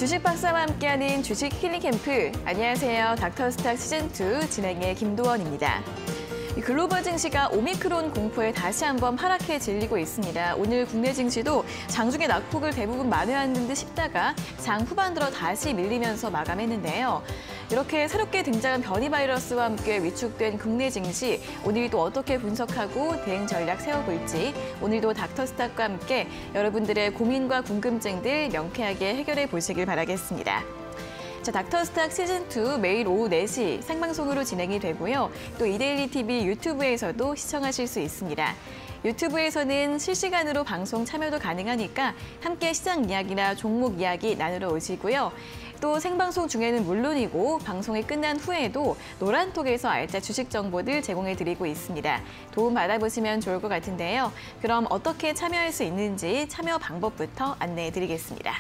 주식 박사와 함께하는 주식 힐링 캠프. 안녕하세요. 닥터스탁 시즌2 진행의 김도원입니다. 글로벌 증시가 오미크론 공포에 다시 한번 하락해 질리고 있습니다. 오늘 국내 증시도 장중에 낙폭을 대부분 만회하는 듯 싶다가 장 후반 들어 다시 밀리면서 마감했는데요. 이렇게 새롭게 등장한 변이 바이러스와 함께 위축된 국내 증시, 오늘도 어떻게 분석하고 대응 전략 세워볼지 오늘도 닥터스탁과 함께 여러분들의 고민과 궁금증들 명쾌하게 해결해 보시길 바라겠습니다. 자, 닥터스탁 시즌2 매일 오후 4시 생방송으로 진행이 되고요. 또 이데일리 TV 유튜브에서도 시청하실 수 있습니다. 유튜브에서는 실시간으로 방송 참여도 가능하니까 함께 시장 이야기나 종목 이야기 나누러 오시고요. 또 생방송 중에는 물론이고 방송이 끝난 후에도 노란톡에서 알짜 주식 정보들 제공해드리고 있습니다. 도움 받아보시면 좋을 것 같은데요. 그럼 어떻게 참여할 수 있는지 참여 방법부터 안내해드리겠습니다.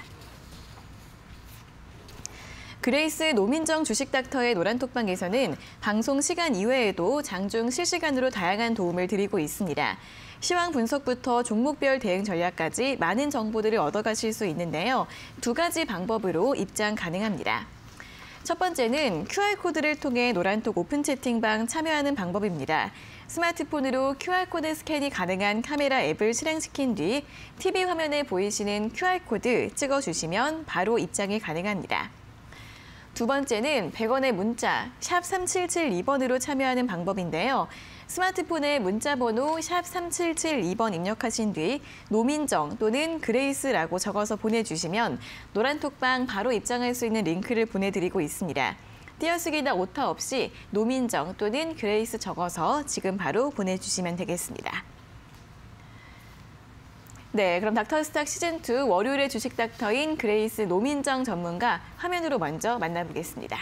그레이스 노민정 주식닥터의 노란톡방에서는 방송 시간 이외에도 장중 실시간으로 다양한 도움을 드리고 있습니다. 시황 분석부터 종목별 대응 전략까지 많은 정보들을 얻어가실 수 있는데요. 두 가지 방법으로 입장 가능합니다. 첫 번째는 QR코드를 통해 노란톡 오픈 채팅방 참여하는 방법입니다. 스마트폰으로 QR코드 스캔이 가능한 카메라 앱을 실행시킨 뒤 TV 화면에 보이시는 QR코드 찍어주시면 바로 입장이 가능합니다. 두 번째는 100원의 문자 샵 3772번으로 참여하는 방법인데요. 스마트폰에 문자 번호 샵 3772번 입력하신 뒤 노민정 또는 그레이스라고 적어서 보내주시면 노란톡방 바로 입장할 수 있는 링크를 보내드리고 있습니다. 띄어쓰기나 오타 없이 노민정 또는 그레이스 적어서 지금 바로 보내주시면 되겠습니다. 네, 그럼 닥터스탁 시즌2 월요일의 주식 닥터인 그레이스 노민정 전문가 화면으로 먼저 만나보겠습니다.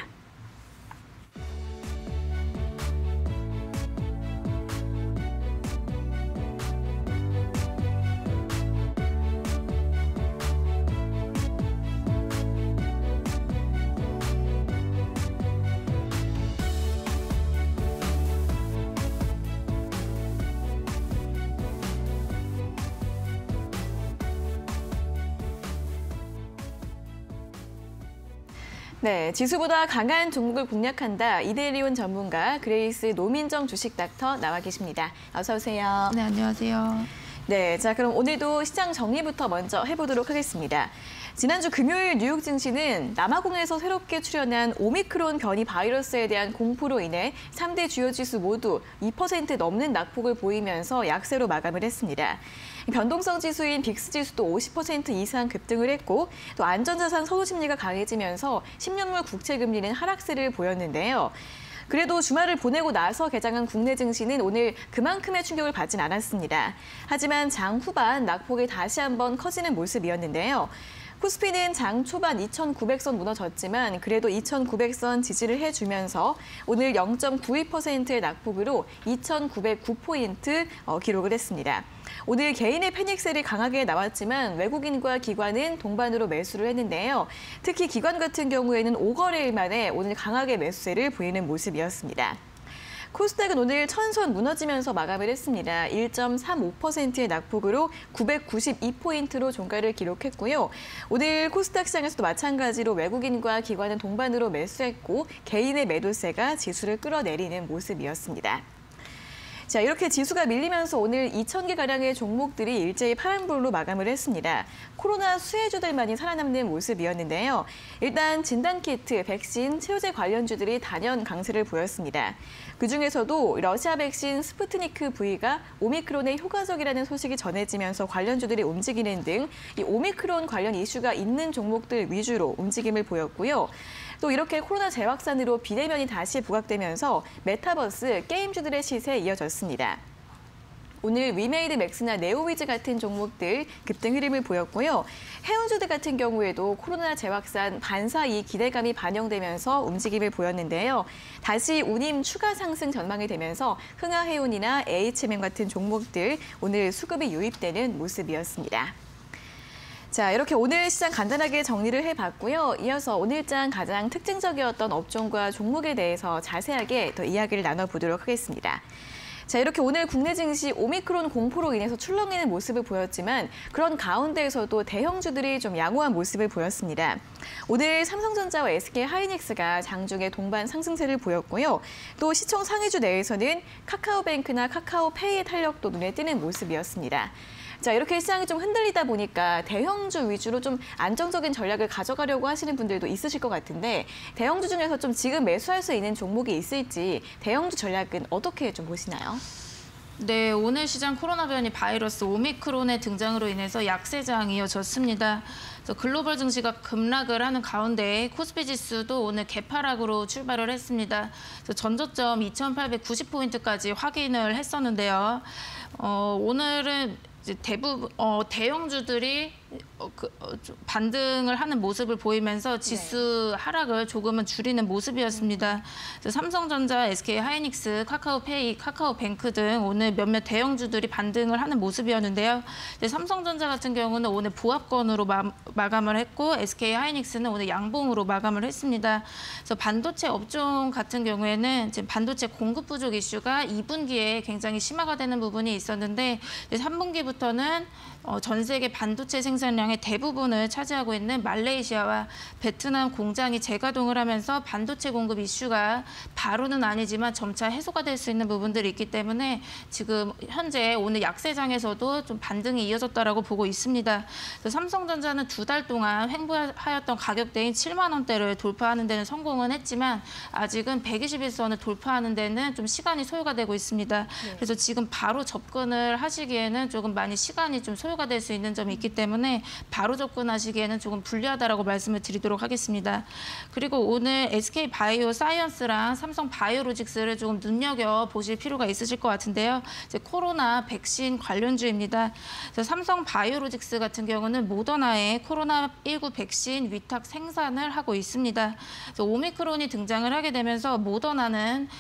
네, 지수보다 강한 종목을 공략한다. 이데일리온 전문가 그레이스 노민정 주식 닥터 나와 계십니다. 어서 오세요. 네, 안녕하세요. 네, 자 그럼 오늘도 시장 정리부터 먼저 해보도록 하겠습니다. 지난주 금요일 뉴욕 증시는 남아공에서 새롭게 출현한 오미크론 변이 바이러스에 대한 공포로 인해 3대 주요 지수 모두 2% 넘는 낙폭을 보이면서 약세로 마감을 했습니다. 변동성 지수인 빅스 지수도 50% 이상 급등을 했고 또 안전자산 선호 심리가 강해지면서 10년물 국채 금리는 하락세를 보였는데요. 그래도 주말을 보내고 나서 개장한 국내 증시는 오늘 그만큼의 충격을 받진 않았습니다. 하지만 장 후반 낙폭이 다시 한번 커지는 모습이었는데요. 코스피는 장 초반 2,900선 무너졌지만 그래도 2,900선 지지를 해주면서 오늘 0.92%의 낙폭으로 2,909포인트 기록을 했습니다. 오늘 개인의 패닉셀이 강하게 나왔지만 외국인과 기관은 동반으로 매수를 했는데요. 특히 기관 같은 경우에는 5거래일 만에 오늘 강하게 매수세를 보이는 모습이었습니다. 코스닥은 오늘 1000선 무너지면서 마감을 했습니다. 1.35%의 낙폭으로 992포인트로 종가를 기록했고요. 오늘 코스닥 시장에서도 마찬가지로 외국인과 기관은 동반으로 매수했고 개인의 매도세가 지수를 끌어내리는 모습이었습니다. 자, 이렇게 지수가 밀리면서 오늘 2,000개가량의 종목들이 일제히 파란불로 마감을 했습니다. 코로나 수혜주들만이 살아남는 모습이었는데요. 일단 진단키트, 백신, 치료제 관련주들이 단연 강세를 보였습니다. 그중에서도 러시아 백신 스푸트니크 V가 오미크론에 효과적이라는 소식이 전해지면서 관련주들이 움직이는 등 이 오미크론 관련 이슈가 있는 종목들 위주로 움직임을 보였고요. 또 이렇게 코로나 재확산으로 비대면이 다시 부각되면서 메타버스 게임주들의 시세에 이어졌습니다. 오늘 위메이드 맥스나 네오위즈 같은 종목들 급등 흐름을 보였고요. 해운주들 같은 경우에도 코로나 재확산 반사 이익 기대감이 반영되면서 움직임을 보였는데요. 다시 운임 추가 상승 전망이 되면서 흥하해운이나 HMM 같은 종목들 오늘 수급이 유입되는 모습이었습니다. 자, 이렇게 오늘 시장 간단하게 정리를 해봤고요. 이어서 오늘장 가장 특징적이었던 업종과 종목에 대해서 자세하게 더 이야기를 나눠보도록 하겠습니다. 자, 이렇게 오늘 국내 증시 오미크론 공포로 인해서 출렁이는 모습을 보였지만 그런 가운데에서도 대형주들이 좀 양호한 모습을 보였습니다. 오늘 삼성전자와 SK하이닉스가 장중에 동반 상승세를 보였고요. 또 시총 상위주 내에서는 카카오뱅크나 카카오페이의 탄력도 눈에 띄는 모습이었습니다. 자, 이렇게 시장이 좀 흔들리다 보니까 대형주 위주로 좀 안정적인 전략을 가져가려고 하시는 분들도 있으실 것 같은데 대형주 중에서 좀 지금 매수할 수 있는 종목이 있을지 대형주 전략은 어떻게 좀 보시나요? 네, 오늘 시장 코로나 변이 바이러스 오미크론의 등장으로 인해서 약세장이 이어졌습니다. 글로벌 증시가 급락을 하는 가운데 코스피 지수도 오늘 개파락으로 출발을 했습니다. 전저점 2,890포인트까지 확인을 했었는데요. 오늘은 이제 대부분 대형주들이 반등을 하는 모습을 보이면서 지수 하락을 조금은 줄이는 모습이었습니다. 삼성전자, SK하이닉스, 카카오페이, 카카오뱅크 등 오늘 몇몇 대형주들이 반등을 하는 모습이었는데요. 삼성전자 같은 경우는 오늘 보합권으로 마감을 했고 SK하이닉스는 오늘 양봉으로 마감을 했습니다. 그래서 반도체 업종 같은 경우에는 지금 반도체 공급 부족 이슈가 2분기에 굉장히 심화가 되는 부분이 있었는데 3분기부터는 전 세계 반도체 생산량의 대부분을 차지하고 있는 말레이시아와 베트남 공장이 재가동을 하면서 반도체 공급 이슈가 바로는 아니지만 점차 해소가 될 수 있는 부분들이 있기 때문에 지금 현재 오늘 약세장에서도 좀 반등이 이어졌다라고 보고 있습니다. 삼성전자는 2달 동안 횡보하였던 가격대인 7만 원대를 돌파하는 데는 성공은 했지만 아직은 121선을 돌파하는 데는 좀 시간이 소요가 되고 있습니다. 그래서 지금 바로 접근을 하시기에는 조금 많이 시간이 좀 소요가 될 수 있는 점이 있기 때문에 바로 접근하시기에는 조금 불리하다라고 말씀을 드리도록 하겠습니다. 그리고 오늘 SK바이오사이언스랑 삼성바이오로직스를 조금 눈여겨보실 필요가 있으실 것 같은데요. 이제 코로나 백신 관련주입니다. 삼성바이오로직스 같은 경우는 모더나의 코로나19 백신 위탁 생산을 하고 있습니다. 오미크론이 등장을 하게 되면서 모더나는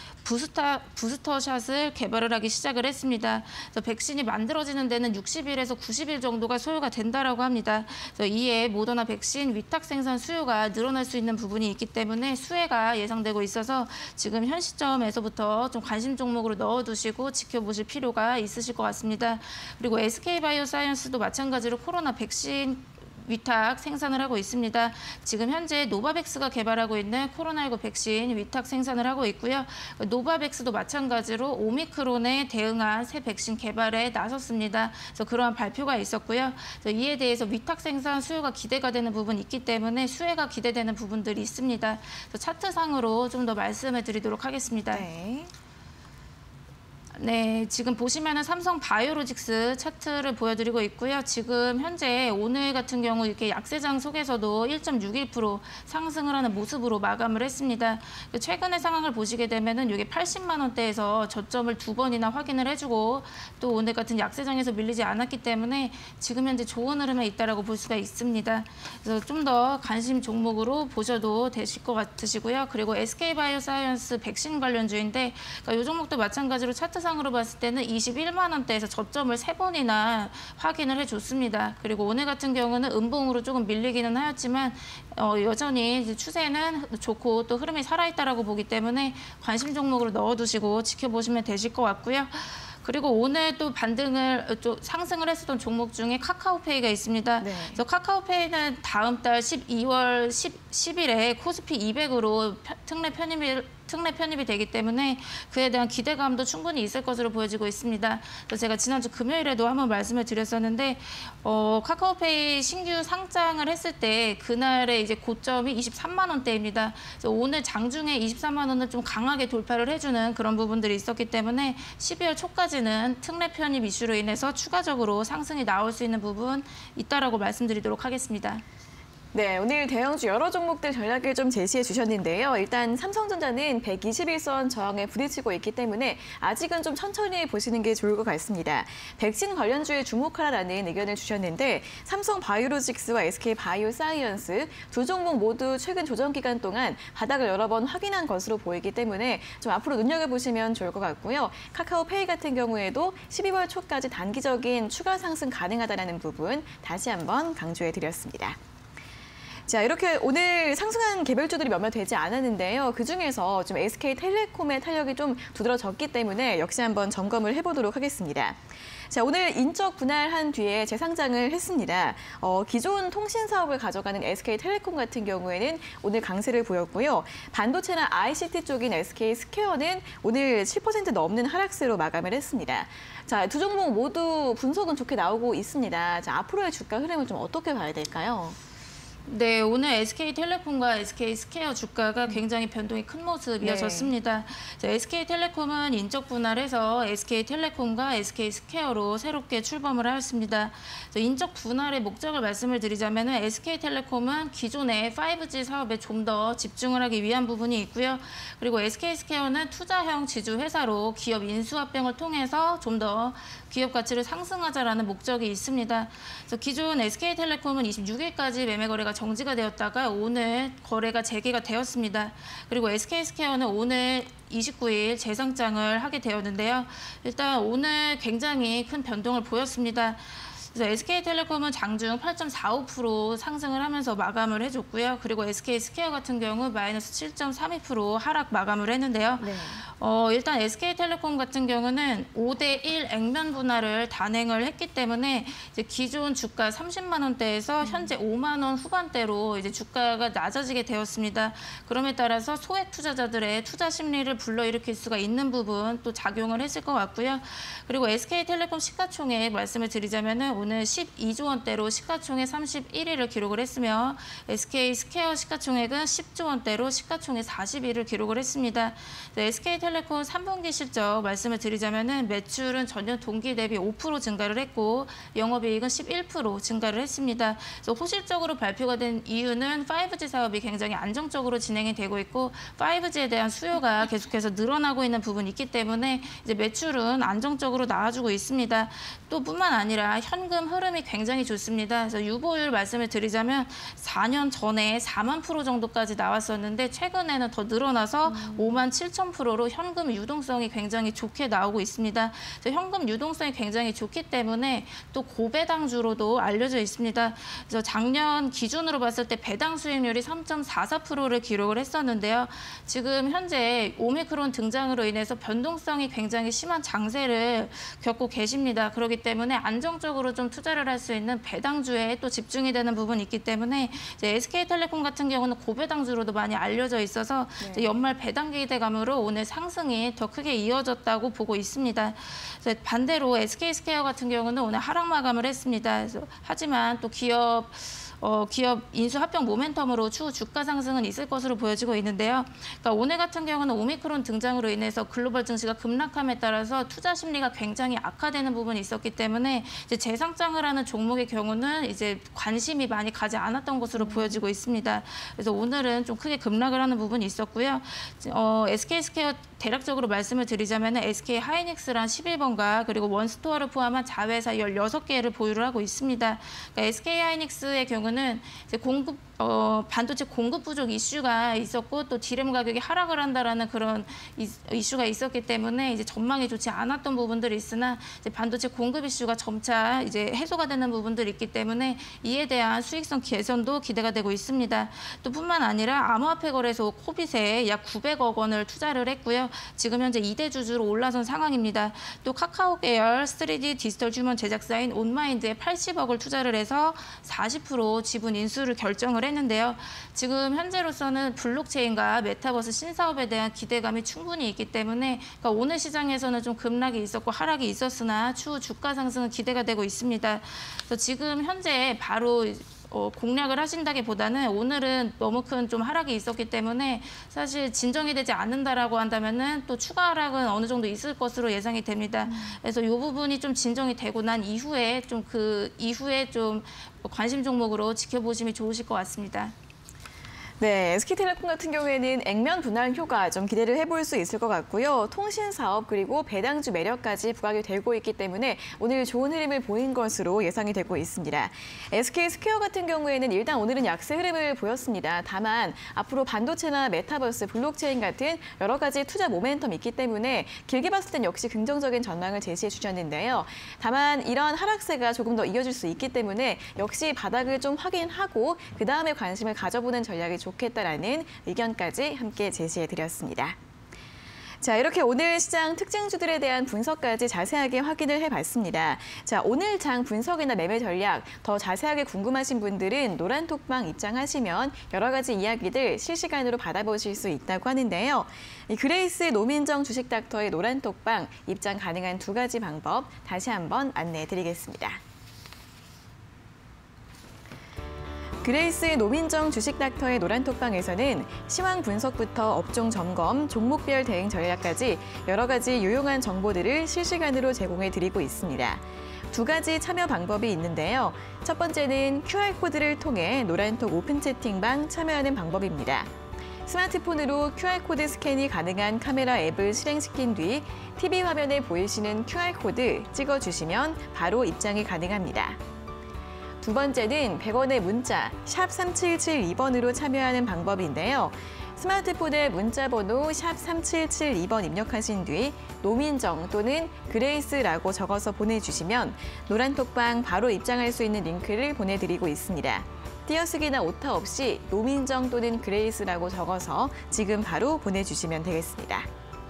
부스터샷을 개발을 하기 시작을 했습니다. 그래서 백신이 만들어지는 데는 60일에서 90일 정도가 소요가 된다라고 합니다. 그래서 이에 모더나 백신 위탁 생산 수요가 늘어날 수 있는 부분이 있기 때문에 수혜가 예상되고 있어서 지금 현 시점에서부터 좀 관심 종목으로 넣어두시고 지켜보실 필요가 있으실 것 같습니다. 그리고 SK바이오사이언스도 마찬가지로 코로나 백신 위탁 생산을 하고 있습니다. 지금 현재 노바백스가 개발하고 있는 코로나19 백신 위탁 생산을 하고 있고요. 노바백스도 마찬가지로 오미크론에 대응한 새 백신 개발에 나섰습니다. 그래서 그러한 발표가 있었고요. 이에 대해서 위탁 생산 수요가 기대가 되는 부분이 있기 때문에 수혜가 기대되는 부분들이 있습니다. 차트상으로 좀 더 말씀을 드리도록 하겠습니다. 네, 지금 보시면은 삼성 바이오로직스 차트를 보여드리고 있고요. 지금 현재 오늘 같은 경우 이렇게 약세장 속에서도 1.61% 상승을 하는 모습으로 마감을 했습니다. 최근의 상황을 보시게 되면은 이게 80만 원대에서 저점을 2번이나 확인을 해주고 또 오늘 같은 약세장에서 밀리지 않았기 때문에 지금 현재 좋은 흐름에 있다라고 볼 수가 있습니다. 그래서 좀 더 관심 종목으로 보셔도 되실 것 같으시고요. 그리고 SK바이오사이언스 백신 관련주인데 이 종목도 마찬가지로 차트 으로 봤을 때는 21만 원대에서 저점을 3번이나 확인을 해줬습니다. 그리고 오늘 같은 경우는 음봉으로 조금 밀리기는 하였지만 여전히 추세는 좋고 또 흐름이 살아있다라고 보기 때문에 관심 종목으로 넣어두시고 지켜보시면 되실 것 같고요. 그리고 오늘 또 상승을 했었던 종목 중에 카카오페이가 있습니다. 그래서 카카오페이는 다음 달 12월 10일에 코스피 200으로 특례 편입이 되기 때문에 그에 대한 기대감도 충분히 있을 것으로 보여지고 있습니다. 그래서 제가 지난주 금요일에도 한번 말씀을 드렸었는데 카카오페이 신규 상장을 했을 때 그날의 이제 고점이 23만 원대입니다. 그래서 오늘 장중에 23만 원을 좀 강하게 돌파를 해주는 그런 부분들이 있었기 때문에 12월 초까지는 특례 편입 이슈로 인해서 추가적으로 상승이 나올 수 있는 부분 있다라고 말씀드리도록 하겠습니다. 네, 오늘 대형주 여러 종목들 전략을 좀 제시해 주셨는데요. 일단 삼성전자는 121선 저항에 부딪히고 있기 때문에 아직은 좀 천천히 보시는 게 좋을 것 같습니다. 백신 관련주에 주목하라는 의견을 주셨는데 삼성바이오로직스와 SK바이오사이언스 두 종목 모두 최근 조정 기간 동안 바닥을 여러 번 확인한 것으로 보이기 때문에 좀 앞으로 눈여겨보시면 좋을 것 같고요. 카카오페이 같은 경우에도 12월 초까지 단기적인 추가 상승 가능하다는 부분 다시 한번 강조해 드렸습니다. 자, 이렇게 오늘 상승한 개별주들이 몇몇 되지 않았는데요. 그중에서 좀 SK텔레콤의 탄력이 좀 두드러졌기 때문에 역시 한번 점검을 해보도록 하겠습니다. 자, 오늘 인적 분할한 뒤에 재상장을 했습니다. 기존 통신 사업을 가져가는 SK텔레콤 같은 경우에는 오늘 강세를 보였고요. 반도체나 ICT 쪽인 SK스퀘어는 오늘 7% 넘는 하락세로 마감을 했습니다. 자, 두 종목 모두 분석은 좋게 나오고 있습니다. 자, 앞으로의 주가 흐름을 좀 어떻게 봐야 될까요? 네, 오늘 SK텔레콤과 SK스퀘어 주가가 굉장히 변동이 큰 모습 이어졌습니다. 네. SK텔레콤은 인적 분할해서 SK텔레콤과 SK스퀘어로 새롭게 출범을 하였습니다. 인적 분할의 목적을 말씀을 드리자면 SK텔레콤은 기존의 5G 사업에 좀 더 집중을 하기 위한 부분이 있고요. 그리고 SK스퀘어는 투자형 지주 회사로 기업 인수합병을 통해서 좀 더 기업 가치를 상승하자라는 목적이 있습니다. 그래서 기존 SK텔레콤은 26일까지 매매 거래가 정지가 되었다가 오늘 거래가 재개가 되었습니다. 그리고 SK스퀘어는 오늘 29일 재상장을 하게 되었는데요. 일단 오늘 굉장히 큰 변동을 보였습니다. 그래서 SK텔레콤은 장중 8.45% 상승을 하면서 마감을 해줬고요. 그리고 SK스퀘어 같은 경우 마이너스 7.32% 하락 마감을 했는데요. 네. 일단 SK텔레콤 같은 경우는 5대1 액면 분할을 단행을 했기 때문에 이제 기존 주가 30만 원대에서 현재 5만 원 후반대로 이제 주가가 낮아지게 되었습니다. 그럼에 따라서 소액 투자자들의 투자 심리를 불러일으킬 수가 있는 부분 또 작용을 했을 것 같고요. 그리고 SK텔레콤 시가총액 말씀을 드리자면은 오늘 12조 원대로 시가총액 31위를 기록을 했으며 SK스퀘어 시가총액은 10조 원대로 시가총액 41위를 기록을 했습니다. SK텔레콤 3분기 실적 말씀을 드리자면은 매출은 전년 동기 대비 5% 증가를 했고 영업이익은 11% 증가를 했습니다. 그래서 호실적으로 발표가 된 이유는 5G 사업이 굉장히 안정적으로 진행이 되고 있고 5G에 대한 수요가 계속해서 늘어나고 있는 부분이 있기 때문에 이제 매출은 안정적으로 나와주고 있습니다. 또 뿐만 아니라 현금 흐름이 굉장히 좋습니다. 그래서 유보율 말씀을 드리자면 4년 전에 4만 프로 정도까지 나왔었는데 최근에는 더 늘어나서 5만 7천 프로로 현금 유동성이 굉장히 좋게 나오고 있습니다. 그래서 현금 유동성이 굉장히 좋기 때문에 또 고배당주로도 알려져 있습니다. 그래서 작년 기준으로 봤을 때 배당 수익률이 3.44%를 기록을 했었는데요. 지금 현재 오미크론 등장으로 인해서 변동성이 굉장히 심한 장세를 겪고 계십니다. 그렇기 때문에 안정적으로 좀 투자를 할 수 있는 배당주에 또 집중이 되는 부분이 있기 때문에 이제 SK텔레콤 같은 경우는 고배당주로도 많이 알려져 있어서 이제 연말 배당 기대감으로 오늘 상승이 더 크게 이어졌다고 보고 있습니다. 그래서 반대로 SK스퀘어 같은 경우는 오늘 하락 마감을 했습니다. 그래서 하지만 또 기업 인수 합병 모멘텀으로 추후 주가 상승은 있을 것으로 보여지고 있는데요. 그러니까 오늘 같은 경우는 오미크론 등장으로 인해서 글로벌 증시가 급락함에 따라서 투자 심리가 굉장히 악화되는 부분이 있었기 때문에 이제 재상장을 하는 종목의 경우는 이제 관심이 많이 가지 않았던 것으로 보여지고 있습니다. 그래서 오늘은 좀 크게 급락을 하는 부분이 있었고요. SK스퀘어 대략적으로 말씀을 드리자면 SK하이닉스란 11번가 그리고 원스토어를 포함한 자회사 16개를 보유를 하고 있습니다. 그러니까 SK하이닉스의 경우는 이제 반도체 공급 부족 이슈가 있었고 또 디램 가격이 하락을 한다라는 그런 이슈가 있었기 때문에 이제 전망이 좋지 않았던 부분들이 있으나 이제 반도체 공급 이슈가 점차 이제 해소가 되는 부분들이 있기 때문에 이에 대한 수익성 개선도 기대가 되고 있습니다. 또 뿐만 아니라 암호화폐 거래소 코빗에 약 900억 원을 투자를 했고요. 지금 현재 2대 주주로 올라선 상황입니다. 또 카카오 계열 3D 디지털 주문 제작사인 온마인드에 80억을 투자를 해서 40% 지분 인수를 결정을 했는데요. 지금 현재로서는 블록체인과 메타버스 신사업에 대한 기대감이 충분히 있기 때문에 그러니까 오늘 시장에서는 좀 급락이 있었고 하락이 있었으나 추후 주가 상승은 기대가 되고 있습니다. 그래서 지금 현재 바로 공략을 하신다기보다는 오늘은 너무 큰 좀 하락이 있었기 때문에 사실 진정이 되지 않는다라고 한다면은 또 추가 하락은 어느 정도 있을 것으로 예상이 됩니다. 그래서 이 부분이 좀 진정이 되고 난 이후에 좀 관심 종목으로 지켜보시면 좋으실 것 같습니다. 네, SK텔레콤 같은 경우에는 액면 분할 효과 좀 기대를 해볼 수 있을 것 같고요. 통신 사업 그리고 배당주 매력까지 부각이 되고 있기 때문에 오늘 좋은 흐름을 보인 것으로 예상이 되고 있습니다. SK스퀘어 같은 경우에는 일단 오늘은 약세 흐름을 보였습니다. 다만 앞으로 반도체나 메타버스, 블록체인 같은 여러 가지 투자 모멘텀이 있기 때문에 길게 봤을 땐 역시 긍정적인 전망을 제시해 주셨는데요. 다만 이런 하락세가 조금 더 이어질 수 있기 때문에 역시 바닥을 좀 확인하고 그다음에 관심을 가져보는 전략이 좋겠다라는 의견까지 함께 제시해드렸습니다. 자, 이렇게 오늘 시장 특징주들에 대한 분석까지 자세하게 확인을 해봤습니다. 자, 오늘 장 분석이나 매매 전략 더 자세하게 궁금하신 분들은 노란톡방 입장하시면 여러 가지 이야기들 실시간으로 받아보실 수 있다고 하는데요. 이 그레이스 노민정 주식닥터의 노란톡방 입장 가능한 두 가지 방법 다시 한번 안내해드리겠습니다. 그레이스 노민정 주식닥터의 노란톡방에서는 시황 분석부터 업종 점검, 종목별 대응 전략까지 여러 가지 유용한 정보들을 실시간으로 제공해 드리고 있습니다. 두 가지 참여 방법이 있는데요. 첫 번째는 QR코드를 통해 노란톡 오픈 채팅방 참여하는 방법입니다. 스마트폰으로 QR코드 스캔이 가능한 카메라 앱을 실행시킨 뒤 TV 화면에 보이시는 QR코드 찍어주시면 바로 입장이 가능합니다. 두 번째는 100원의 문자 샵 3772번으로 참여하는 방법인데요. 스마트폰에 문자번호 샵 3772번 입력하신 뒤 노민정 또는 그레이스라고 적어서 보내주시면 노란톡방 바로 입장할 수 있는 링크를 보내드리고 있습니다. 띄어쓰기나 오타 없이 노민정 또는 그레이스라고 적어서 지금 바로 보내주시면 되겠습니다.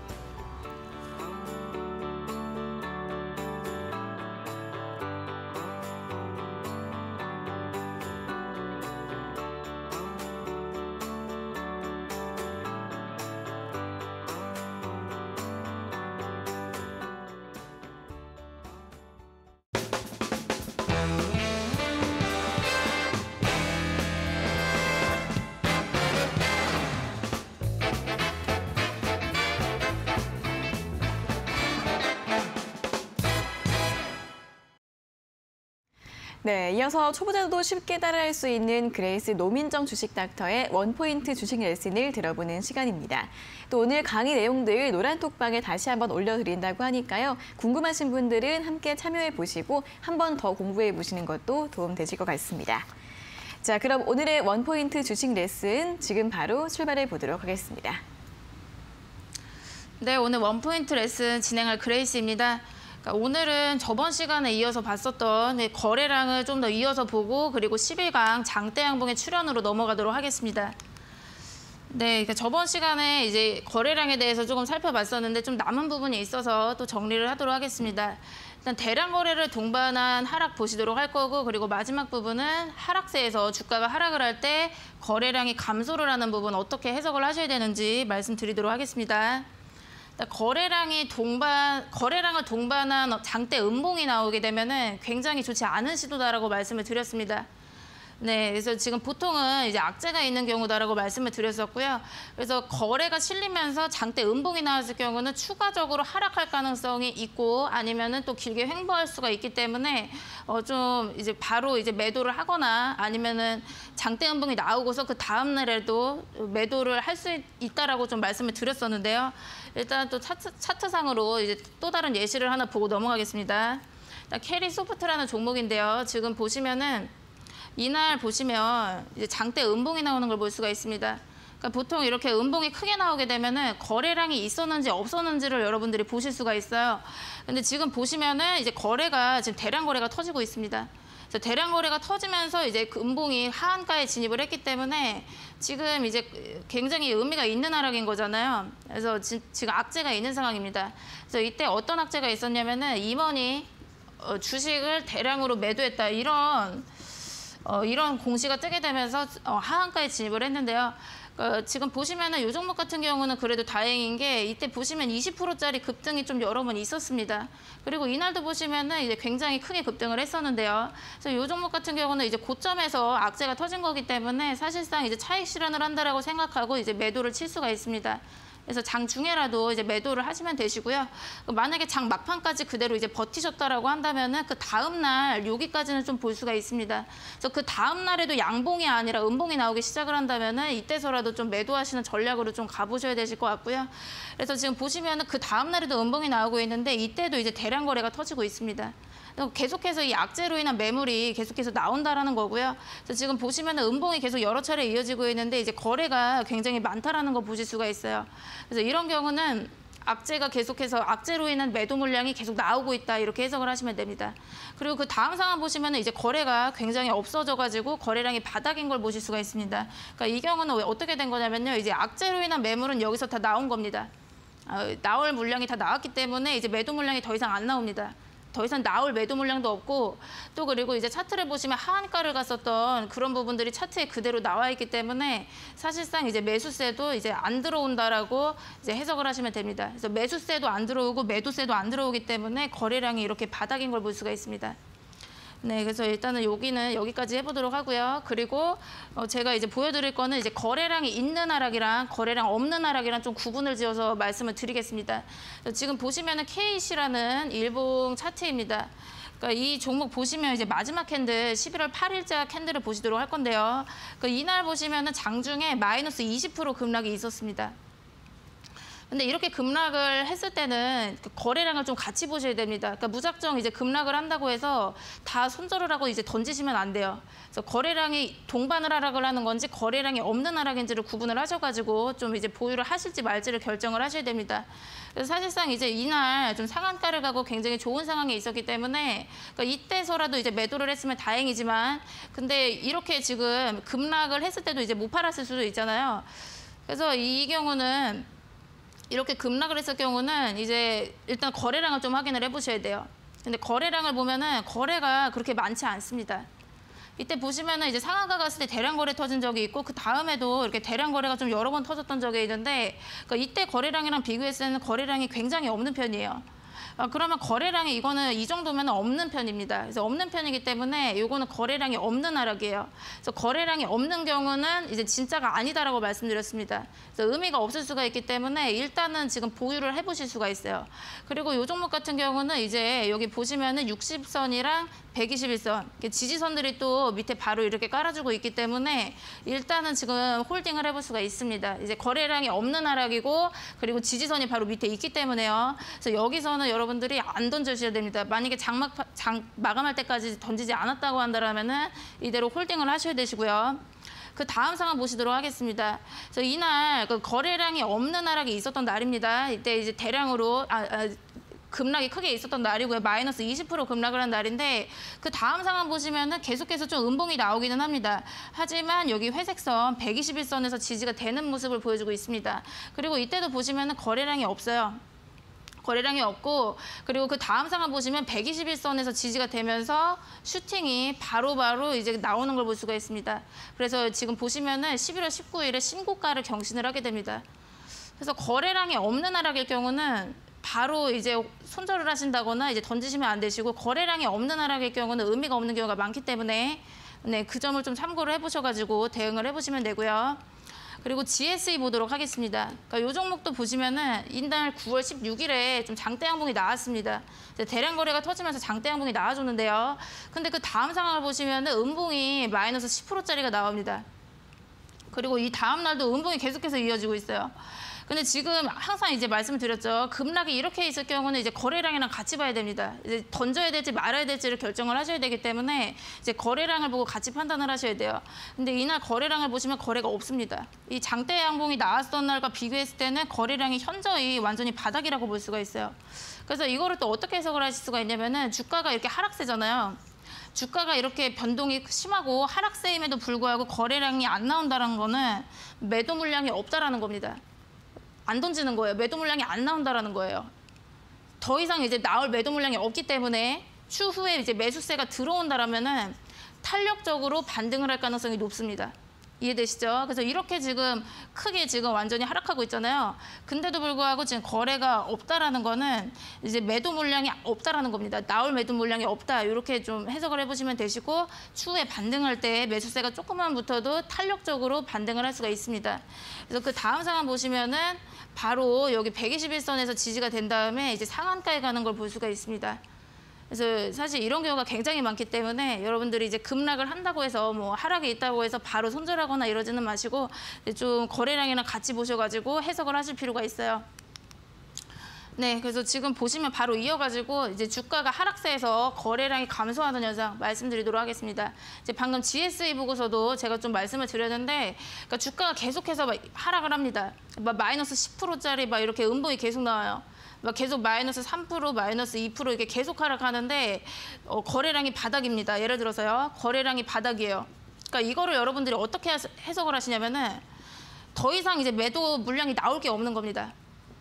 네, 이어서 초보자도 쉽게 따라할 수 있는 그레이스 노민정 주식닥터의 원포인트 주식 레슨을 들어보는 시간입니다. 또 오늘 강의 내용들 노란톡방에 다시 한번 올려드린다고 하니까요. 궁금하신 분들은 함께 참여해 보시고 한 번 더 공부해 보시는 것도 도움 되실 것 같습니다. 자, 그럼 오늘의 원포인트 주식 레슨 지금 바로 출발해 보도록 하겠습니다. 네, 오늘 원포인트 레슨 진행할 그레이스입니다. 그러니까 오늘은 저번 시간에 이어서 봤었던 거래량을 좀 더 이어서 보고 그리고 10일강 장대 양봉의 출현으로 넘어가도록 하겠습니다. 네, 그러니까 저번 시간에 이제 거래량에 대해서 조금 살펴봤었는데 좀 남은 부분이 있어서 또 정리를 하도록 하겠습니다. 일단 대량 거래를 동반한 하락 보시도록 할 거고 그리고 마지막 부분은 하락세에서 주가가 하락을 할 때 거래량이 감소를 하는 부분 어떻게 해석을 하셔야 되는지 말씀드리도록 하겠습니다. 거래량을 동반한 장대 음봉이 나오게 되면은 굉장히 좋지 않은 시도다라고 말씀을 드렸습니다. 네, 그래서 지금 보통은 이제 악재가 있는 경우다라고 말씀을 드렸었고요. 그래서 거래가 실리면서 장대 음봉이 나왔을 경우는 추가적으로 하락할 가능성이 있고 아니면은 또 길게 횡보할 수가 있기 때문에 좀 이제 바로 이제 매도를 하거나 아니면은 장대 음봉이 나오고서 그 다음 날에도 매도를 할 수 있다라고 좀 말씀을 드렸었는데요. 일단 또 차트상으로 이제 또 다른 예시를 하나 보고 넘어가겠습니다. 캐리 소프트라는 종목인데요. 지금 보시면은 이날 보시면 이제 장대 음봉이 나오는 걸 볼 수가 있습니다. 그러니까 보통 이렇게 음봉이 크게 나오게 되면은 거래량이 있었는지 없었는지를 여러분들이 보실 수가 있어요. 근데 지금 보시면은 이제 거래가 지금 대량 거래가 터지고 있습니다. 그래서 대량 거래가 터지면서 이제 그 음봉이 하한가에 진입을 했기 때문에 지금 이제 굉장히 의미가 있는 하락인 거잖아요. 그래서 지금 악재가 있는 상황입니다. 그래서 이때 어떤 악재가 있었냐면은 임원이 주식을 대량으로 매도했다 이런 공시가 뜨게 되면서 하한가에 진입을 했는데요. 지금 보시면은 이 종목 같은 경우는 그래도 다행인 게 이때 보시면 20%짜리 급등이 좀 여러 번 있었습니다. 그리고 이날도 보시면은 이제 굉장히 크게 급등을 했었는데요. 그래서 이 종목 같은 경우는 이제 고점에서 악재가 터진 거기 때문에 사실상 이제 차익 실현을 한다라고 생각하고 이제 매도를 칠 수가 있습니다. 그래서 장 중에라도 이제 매도를 하시면 되시고요. 만약에 장 막판까지 그대로 이제 버티셨다라고 한다면은 그 다음 날 여기까지는 좀 볼 수가 있습니다. 그래서 그 다음 날에도 양봉이 아니라 음봉이 나오기 시작을 한다면은 이때서라도 좀 매도하시는 전략으로 좀 가보셔야 되실 것 같고요. 그래서 지금 보시면은 그 다음 날에도 음봉이 나오고 있는데 이때도 이제 대량 거래가 터지고 있습니다. 계속해서 이 악재로 인한 매물이 계속해서 나온다라는 거고요. 그래서 지금 보시면 음봉이 계속 여러 차례 이어지고 있는데 이제 거래가 굉장히 많다라는 거 보실 수가 있어요. 그래서 이런 경우는 악재가 계속해서 악재로 인한 매도 물량이 계속 나오고 있다 이렇게 해석을 하시면 됩니다. 그리고 그 다음 상황 보시면 이제 거래가 굉장히 없어져가지고 거래량이 바닥인 걸 보실 수가 있습니다. 그러니까 이 경우는 어떻게 된 거냐면요, 이제 악재로 인한 매물은 여기서 다 나온 겁니다. 나올 물량이 다 나왔기 때문에 이제 매도 물량이 더 이상 안 나옵니다. 더 이상 나올 매도 물량도 없고 또 그리고 이제 차트를 보시면 하한가를 갔었던 그런 부분들이 차트에 그대로 나와 있기 때문에 사실상 이제 매수세도 이제 안 들어온다라고 이제 해석을 하시면 됩니다. 그래서 매수세도 안 들어오고 매도세도 안 들어오기 때문에 거래량이 이렇게 바닥인 걸 볼 수가 있습니다. 네, 그래서 일단은 여기는 여기까지 해보도록 하고요. 그리고 제가 이제 보여드릴 거는 이제 거래량이 있는 하락이랑 거래량 없는 하락이랑 좀 구분을 지어서 말씀을 드리겠습니다. 지금 보시면은 KC라는 일봉 차트입니다. 그러니까 이 종목 보시면 이제 마지막 캔들 11월 8일자 캔들을 보시도록 할 건데요. 그러니까 이날 보시면은 장중에 마이너스 20% 급락이 있었습니다. 근데 이렇게 급락을 했을 때는 그 거래량을 좀 같이 보셔야 됩니다. 그러니까 무작정 이제 급락을 한다고 해서 다 손절을 하고 이제 던지시면 안 돼요. 그래서 거래량이 동반을 하락을 하는 건지 거래량이 없는 하락인지를 구분을 하셔가지고 좀 이제 보유를 하실지 말지를 결정을 하셔야 됩니다. 그래서 사실상 이제 이날 좀 상한가를 가고 굉장히 좋은 상황에 있었기 때문에 그러니까 이때서라도 이제 매도를 했으면 다행이지만 근데 이렇게 지금 급락을 했을 때도 이제 못 팔았을 수도 있잖아요. 그래서 이 경우는 이렇게 급락을 했을 경우는 이제 일단 거래량을 좀 확인을 해보셔야 돼요. 근데 거래량을 보면은 거래가 그렇게 많지 않습니다. 이때 보시면은 이제 상한가 갔을 때 대량 거래 터진 적이 있고 그 다음에도 이렇게 대량 거래가 좀 여러 번 터졌던 적이 있는데 그러니까 이때 거래량이랑 비교했을 때는 거래량이 굉장히 없는 편이에요. 그러면 거래량이 이거는 이 정도면 없는 편입니다. 그래서 없는 편이기 때문에 이거는 거래량이 없는 하락이에요. 그래서 거래량이 없는 경우는 이제 진짜가 아니다라고 말씀드렸습니다. 그래서 의미가 없을 수가 있기 때문에 일단은 지금 보유를 해보실 수가 있어요. 그리고 이 종목 같은 경우는 이제 여기 보시면은 60선이랑 121선 지지선들이 또 밑에 바로 이렇게 깔아주고 있기 때문에 일단은 지금 홀딩을 해볼 수가 있습니다. 이제 거래량이 없는 하락이고 그리고 지지선이 바로 밑에 있기 때문에요. 그래서 여기서는 여러분들이 안 던져주셔야 됩니다. 만약에 장 마감할 때까지 던지지 않았다고 한다면은 이대로 홀딩을 하셔야 되시고요. 그 다음 상황 보시도록 하겠습니다. 그래서 이날 그 거래량이 없는 하락이 있었던 날입니다. 이때 이제 대량으로 급락이 크게 있었던 날이고요. 마이너스 20% 급락을 한 날인데 그 다음 상황 보시면은 계속해서 좀 음봉이 나오기는 합니다. 하지만 여기 회색선 121선에서 지지가 되는 모습을 보여주고 있습니다. 그리고 이때도 보시면은 거래량이 없어요. 거래량이 없고 그리고 그 다음 상황 보시면 121선에서 지지가 되면서 슈팅이 바로바로 이제 나오는 걸 볼 수가 있습니다. 그래서 지금 보시면은 11월 19일에 신고가를 경신을 하게 됩니다. 그래서 거래량이 없는 하락일 경우는 바로 이제 손절을 하신다거나 이제 던지시면 안 되시고 거래량이 없는 하락일 경우는 의미가 없는 경우가 많기 때문에 네, 그 점을 좀 참고를 해보셔가지고 대응을 해보시면 되고요. 그리고 GSE 보도록 하겠습니다. 그러니까 이 종목도 보시면은 이날 9월 16일에 좀 장대 양봉이 나왔습니다. 대량 거래가 터지면서 장대 양봉이 나와줬는데요. 근데 그 다음 상황을 보시면은 음봉이 마이너스 10%짜리가 나옵니다. 그리고 이 다음 날도 음봉이 계속해서 이어지고 있어요. 근데 지금 항상 이제 말씀을 드렸죠. 급락이 이렇게 있을 경우는 이제 거래량이랑 같이 봐야 됩니다. 이제 던져야 될지 말아야 될지를 결정을 하셔야 되기 때문에 이제 거래량을 보고 같이 판단을 하셔야 돼요. 근데 이날 거래량을 보시면 거래가 없습니다. 이 장대 양봉이 나왔던 날과 비교했을 때는 거래량이 현저히 완전히 바닥이라고 볼 수가 있어요. 그래서 이거를 또 어떻게 해석을 하실 수가 있냐면은 주가가 이렇게 하락세잖아요. 주가가 이렇게 변동이 심하고 하락세임에도 불구하고 거래량이 안 나온다는 거는 매도 물량이 없다라는 겁니다. 안 던지는 거예요. 매도 물량이 안 나온다라는 거예요. 더 이상 이제 나올 매도 물량이 없기 때문에 추후에 이제 매수세가 들어온다라면은 탄력적으로 반등을 할 가능성이 높습니다. 이해되시죠? 그래서 이렇게 지금 크게 지금 완전히 하락하고 있잖아요. 근데도 불구하고 지금 거래가 없다라는 거는 이제 매도 물량이 없다라는 겁니다. 나올 매도 물량이 없다. 이렇게 좀 해석을 해보시면 되시고 추후에 반등할 때 매수세가 조금만 붙어도 탄력적으로 반등을 할 수가 있습니다. 그래서 그 다음 상황 보시면은 바로 여기 121선에서 지지가 된 다음에 이제 상한가에 가는 걸 볼 수가 있습니다. 그래서 사실 이런 경우가 굉장히 많기 때문에 여러분들이 이제 급락을 한다고 해서 뭐 하락이 있다고 해서 바로 손절하거나 이러지는 마시고 좀 거래량이랑 같이 보셔가지고 해석을 하실 필요가 있어요. 네, 그래서 지금 보시면 바로 이어가지고 이제 주가가 하락세에서 거래량이 감소하는 현상 말씀드리도록 하겠습니다. 이제 방금 GSE 보고서도 제가 좀 말씀을 드렸는데, 그러니까 주가가 계속해서 막 하락을 합니다. 막 마이너스 10%짜리 막 이렇게 음봉이 계속 나와요. 막 계속 마이너스 3%, 마이너스 2% 이렇게 계속 하락하는데 거래량이 바닥입니다. 예를 들어서요, 거래량이 바닥이에요. 그러니까 이거를 여러분들이 어떻게 해석을 하시냐면은 더 이상 이제 매도 물량이 나올 게 없는 겁니다.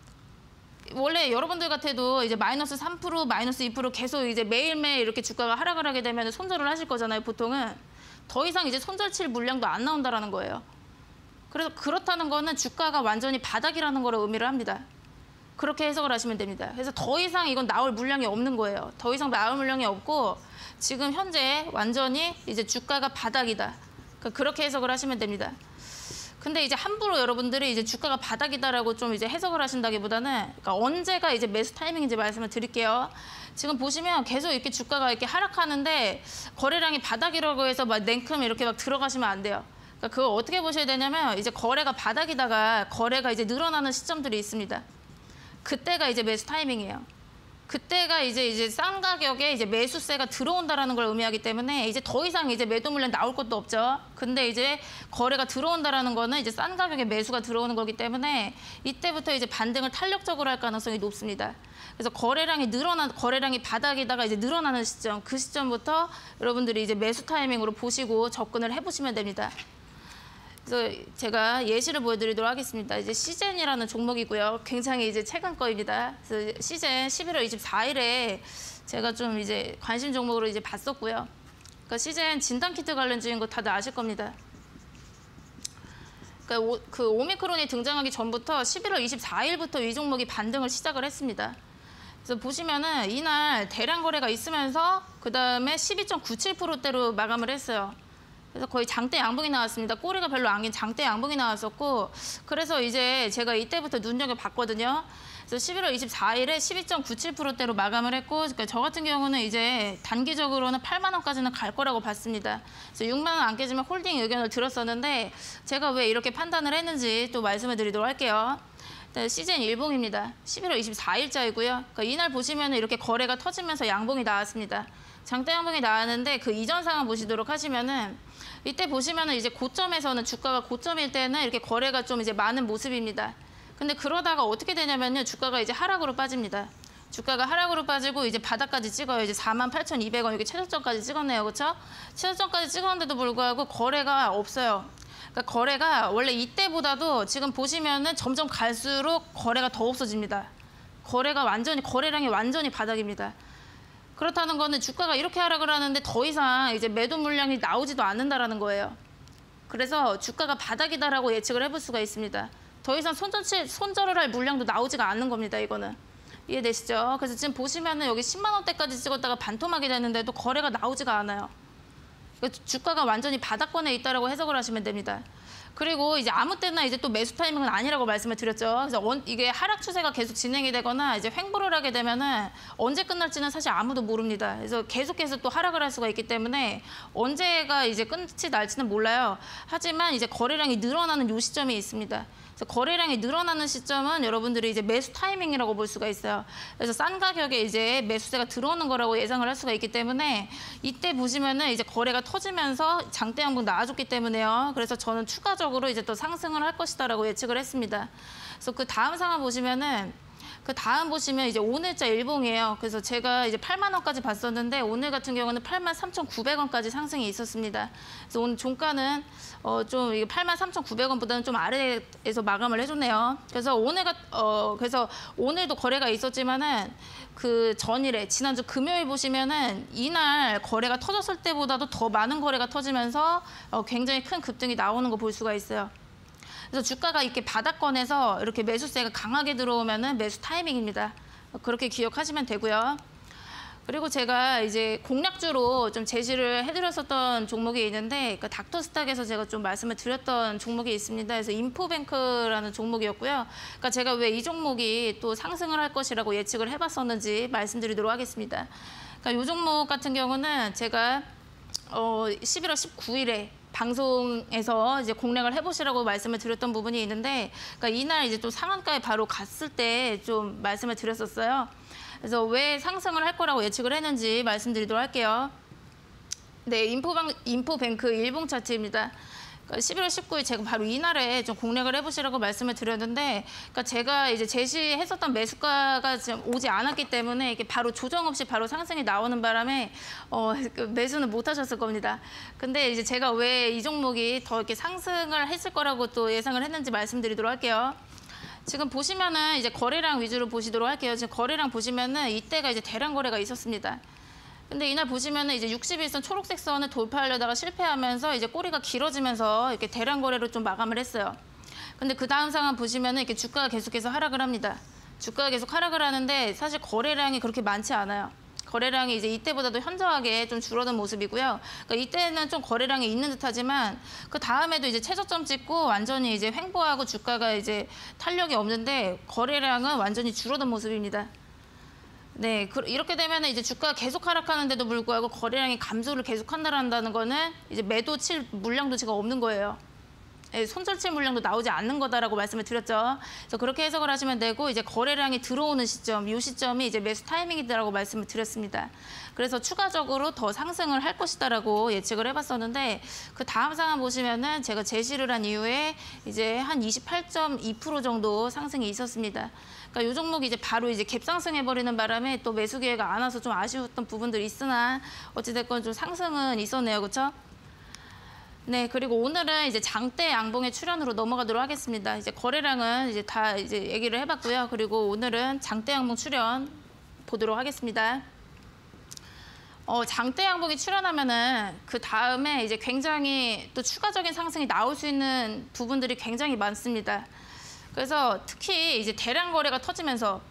원래 여러분들 같아도 이제 마이너스 3%, 마이너스 2% 계속 이제 매일매일 이렇게 주가가 하락을 하게 되면 손절을 하실 거잖아요, 보통은. 더 이상 이제 손절 칠 물량도 안 나온다라는 거예요. 그래서 그렇다는 거는 주가가 완전히 바닥이라는 거를 의미를 합니다. 그렇게 해석을 하시면 됩니다. 그래서 더 이상 이건 나올 물량이 없는 거예요. 더 이상 나올 물량이 없고 지금 현재 완전히 이제 주가가 바닥이다. 그렇게 해석을 하시면 됩니다. 근데 이제 함부로 여러분들이 이제 주가가 바닥이다라고 좀 이제 해석을 하신다기보다는, 그러니까 언제가 이제 매수 타이밍인지 말씀을 드릴게요. 지금 보시면 계속 이렇게 주가가 이렇게 하락하는데 거래량이 바닥이라고 해서 막 냉큼 이렇게 막 들어가시면 안 돼요. 그러니까 그걸 어떻게 보셔야 되냐면 이제 거래가 바닥이다가 거래가 이제 늘어나는 시점들이 있습니다. 그때가 이제 매수 타이밍이에요. 그때가 이제 싼 가격에 이제 매수세가 들어온다라는 걸 의미하기 때문에 이제 더 이상 이제 매도 물량 나올 것도 없죠. 근데 이제 거래가 들어온다라는 거는 이제 싼 가격에 매수가 들어오는 거기 때문에 이때부터 이제 반등을 탄력적으로 할 가능성이 높습니다. 그래서 거래량이 바닥에다가 이제 늘어나는 시점, 그 시점부터 여러분들이 이제 매수 타이밍으로 보시고 접근을 해보시면 됩니다. 그래서 제가 예시를 보여드리도록 하겠습니다. 이제 시젠이라는 종목이고요. 굉장히 이제 최근 거입니다. 그래서 시젠 11월 24일에 제가 좀 이제 관심 종목으로 이제 봤었고요. 그러니까 시젠 진단키트 관련주인 거 다들 아실 겁니다. 그러니까 그 오미크론이 등장하기 전부터 11월 24일부터 이 종목이 반등을 시작을 했습니다. 그래서 보시면은 이날 대량 거래가 있으면서 그 다음에 12.97%대로 마감을 했어요. 그래서 거의 장대 양봉이 나왔습니다. 꼬리가 별로 안 긴 장대 양봉이 나왔었고, 그래서 이제 제가 이때부터 눈여겨봤거든요. 그래서 11월 24일에 12.97%대로 마감을 했고, 그러니까 저 같은 경우는 이제 단기적으로는 8만 원까지는 갈 거라고 봤습니다. 그래서 6만 원 안 깨지면 홀딩 의견을 들었었는데 제가 왜 이렇게 판단을 했는지 또 말씀을 드리도록 할게요. 시즌 일봉입니다. 11월 24일자이고요. 그러니까 이날 보시면 이렇게 거래가 터지면서 양봉이 나왔습니다. 장대 양봉이 나왔는데 그 이전 상황 보시도록 하시면은 이때 보시면은 이제 고점에서는 주가가 고점일 때는 이렇게 거래가 좀 이제 많은 모습입니다. 근데 그러다가 어떻게 되냐면요, 주가가 이제 하락으로 빠집니다. 주가가 하락으로 빠지고 이제 바닥까지 찍어요. 이제 48,200원 이렇게 최저점까지 찍었네요, 그렇죠? 최저점까지 찍었는데도 불구하고 거래가 없어요. 그러니까 거래가 원래 이때보다도 지금 보시면은 점점 갈수록 거래가 더 없어집니다. 거래량이 완전히 바닥입니다. 그렇다는 거는 주가가 이렇게 하락을 하는데 더 이상 이제 매도 물량이 나오지도 않는다라는 거예요. 그래서 주가가 바닥이다라고 예측을 해볼 수가 있습니다. 더 이상 손절을 할 물량도 나오지가 않는 겁니다, 이거는. 이해되시죠? 그래서 지금 보시면은 여기 10만 원대까지 찍었다가 반토막이 되는데도 거래가 나오지가 않아요. 그러니까 주가가 완전히 바닥권에 있다라고 해석을 하시면 됩니다. 그리고 이제 아무 때나 이제 또 매수 타이밍은 아니라고 말씀을 드렸죠. 그래서 이게 하락 추세가 계속 진행이 되거나 이제 횡보를 하게 되면은 언제 끝날지는 사실 아무도 모릅니다. 그래서 계속해서 또 하락을 할 수가 있기 때문에 언제가 이제 끝이 날지는 몰라요. 하지만 이제 거래량이 늘어나는 요 시점이 있습니다. 그래서 거래량이 늘어나는 시점은 여러분들이 이제 매수 타이밍이라고 볼 수가 있어요. 그래서 싼 가격에 이제 매수세가 들어오는 거라고 예상을 할 수가 있기 때문에 이때 보시면은 이제 거래가 터지면서 장대 양봉 나와줬기 때문에요. 그래서 저는 추가적으로 이제 또 상승을 할 것이다라고 예측을 했습니다. 그래서 그 다음 상황 보시면은 그 다음 보시면 이제 오늘자 일봉이에요. 그래서 제가 이제 8만 원까지 봤었는데 오늘 같은 경우는 83,900원까지 상승이 있었습니다. 그래서 오늘 종가는 좀 83,900원보다는 좀 아래에서 마감을 해줬네요. 그래서 그래서 오늘도 거래가 있었지만은 그 전일에 지난주 금요일 보시면은 이날 거래가 터졌을 때보다도 더 많은 거래가 터지면서 굉장히 큰 급등이 나오는 거 볼 수가 있어요. 그래서 주가가 이렇게 바닥권에서 이렇게 매수세가 강하게 들어오면은 매수 타이밍입니다. 그렇게 기억하시면 되고요. 그리고 제가 이제 공략주로 좀 제시를 해드렸었던 종목이 있는데, 그 닥터스탁에서 제가 좀 말씀을 드렸던 종목이 있습니다. 그래서 인포뱅크라는 종목이었고요. 그러니까 제가 왜 이 종목이 또 상승을 할 것이라고 예측을 해봤었는지 말씀드리도록 하겠습니다. 그러니까 이 종목 같은 경우는 제가 11월 19일에 방송에서 이제 공략을 해보시라고 말씀을 드렸던 부분이 있는데, 그러니까 이날 이제 또 상한가에 바로 갔을 때 좀 말씀을 드렸었어요. 그래서 왜 상승을 할 거라고 예측을 했는지 말씀드리도록 할게요. 네, 인포뱅크 일봉 차트입니다. 그러니까 11월 19일 제가 바로 이날에 좀 공략을 해보시라고 말씀을 드렸는데, 그러니까 제가 이제 제시했었던 매수가가 지금 오지 않았기 때문에 이게 바로 조정 없이 바로 상승이 나오는 바람에 매수는 못 하셨을 겁니다. 근데 이제 제가 왜 이 종목이 더 이렇게 상승을 했을 거라고 또 예상을 했는지 말씀드리도록 할게요. 지금 보시면은 이제 거래량 위주로 보시도록 할게요. 지금 거래량 보시면은 이때가 이제 대량 거래가 있었습니다. 근데 이날 보시면은 이제 61선 초록색 선을 돌파하려다가 실패하면서 이제 꼬리가 길어지면서 이렇게 대량 거래로 좀 마감을 했어요. 근데 그 다음 상황 보시면은 이렇게 주가가 계속해서 하락을 합니다. 주가가 계속 하락을 하는데 사실 거래량이 그렇게 많지 않아요. 거래량이 이제 이때보다도 현저하게 좀 줄어든 모습이고요. 그러니까 이때는 좀 거래량이 있는 듯하지만 그 다음에도 이제 최저점 찍고 완전히 이제 횡보하고 주가가 이제 탄력이 없는데 거래량은 완전히 줄어든 모습입니다. 네, 이렇게 되면 이제 주가가 계속 하락하는데도 불구하고 거래량이 감소를 계속한다는 거는 이제 매도 칠 물량도 지금 없는 거예요. 손절칠 물량도 나오지 않는 거다라고 말씀을 드렸죠. 그래서 그렇게 해석을 하시면 되고, 이제 거래량이 들어오는 시점, 이 시점이 이제 매수 타이밍이다라고 말씀을 드렸습니다. 그래서 추가적으로 더 상승을 할 것이다라고 예측을 해봤었는데, 그 다음 상황 보시면은 제가 제시를 한 이후에 이제 한 28.2% 정도 상승이 있었습니다. 그러니까 이 종목이 이제 바로 이제 갭상승해버리는 바람에 또 매수 기회가 안 와서 좀 아쉬웠던 부분들이 있으나 어찌됐건 좀 상승은 있었네요, 그렇죠? 네, 그리고 오늘은 이제 장대 양봉의 출현으로 넘어가도록 하겠습니다. 이제 거래량은 이제 다 이제 얘기를 해봤고요. 그리고 오늘은 장대 양봉 출현 보도록 하겠습니다. 장대 양봉이 출현하면은 그 다음에 이제 굉장히 또 추가적인 상승이 나올 수 있는 부분들이 굉장히 많습니다. 그래서 특히 이제 대량 거래가 터지면서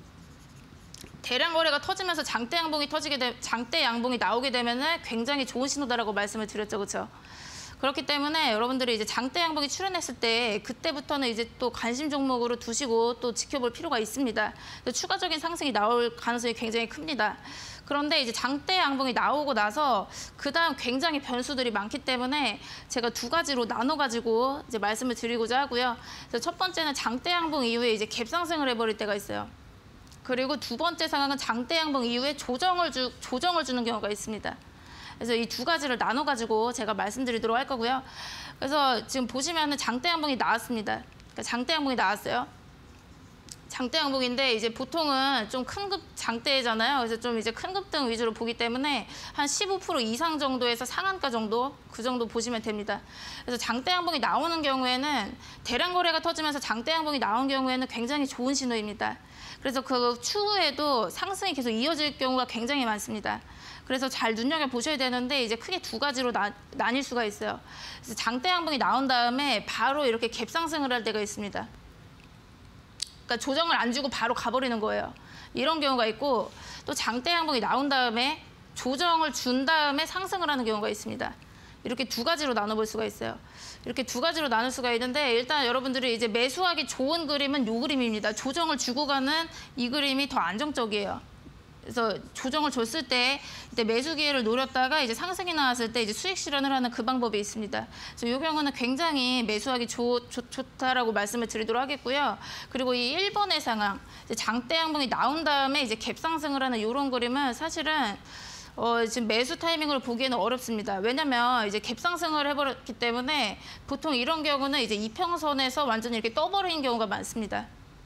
장대 양봉이 나오게 되면은 굉장히 좋은 신호다라고 말씀을 드렸죠, 그렇죠? 그렇기 때문에 여러분들이 이제 장대 양봉이 출현했을 때 그때부터는 이제 또 관심 종목으로 두시고 또 지켜볼 필요가 있습니다. 추가적인 상승이 나올 가능성이 굉장히 큽니다. 그런데 이제 장대 양봉이 나오고 나서 그다음 굉장히 변수들이 많기 때문에 제가 두 가지로 나눠가지고 이제 말씀을 드리고자 하고요. 그래서 첫 번째는 장대 양봉 이후에 이제 갭상승을 해버릴 때가 있어요. 그리고 두 번째 상황은 장대 양봉 이후에 조정을 주는 경우가 있습니다. 그래서 이 두 가지를 나눠가지고 제가 말씀드리도록 할 거고요. 그래서 지금 보시면은 장대 양봉이 나왔습니다. 그러니까 장대 양봉이 나왔어요. 장대 양봉인데 이제 보통은 좀 큰 급 장대잖아요. 그래서 좀 이제 큰 급등 위주로 보기 때문에 한 15% 이상 정도에서 상한가 정도, 그 정도 보시면 됩니다. 그래서 장대 양봉이 나오는 경우에는 대량 거래가 터지면서 장대 양봉이 나온 경우에는 굉장히 좋은 신호입니다. 그래서 그 추후에도 상승이 계속 이어질 경우가 굉장히 많습니다. 그래서 잘 눈여겨보셔야 되는데 이제 크게 두 가지로 나뉠 수가 있어요. 그래서 장대 양봉이 나온 다음에 바로 이렇게 갭상승을 할 때가 있습니다. 그러니까 조정을 안 주고 바로 가버리는 거예요. 이런 경우가 있고, 또 장대 양봉이 나온 다음에 조정을 준 다음에 상승을 하는 경우가 있습니다. 이렇게 두 가지로 나눠볼 수가 있어요. 이렇게 두 가지로 나눌 수가 있는데, 일단 여러분들이 이제 매수하기 좋은 그림은 이 그림입니다. 조정을 주고 가는 이 그림이 더 안정적이에요. 그래서 조정을 줬을 때 이때 매수 기회를 노렸다가 이제 상승이 나왔을 때 이제 수익 실현을 하는 그 방법이 있습니다. 그래서 이 경우는 굉장히 매수하기 좋다라고 말씀을 드리도록 하겠고요. 그리고 이 1번의 상황, 이제 장대 양봉이 나온 다음에 이제 갭 상승을 하는 이런 그림은 사실은 지금 매수 타이밍으로 보기에는 어렵습니다. 왜냐면 이제 갭 상승을 해버렸기 때문에 보통 이런 경우는 이제 이평선에서 완전히 이렇게 떠버리는 경우가 많습니다.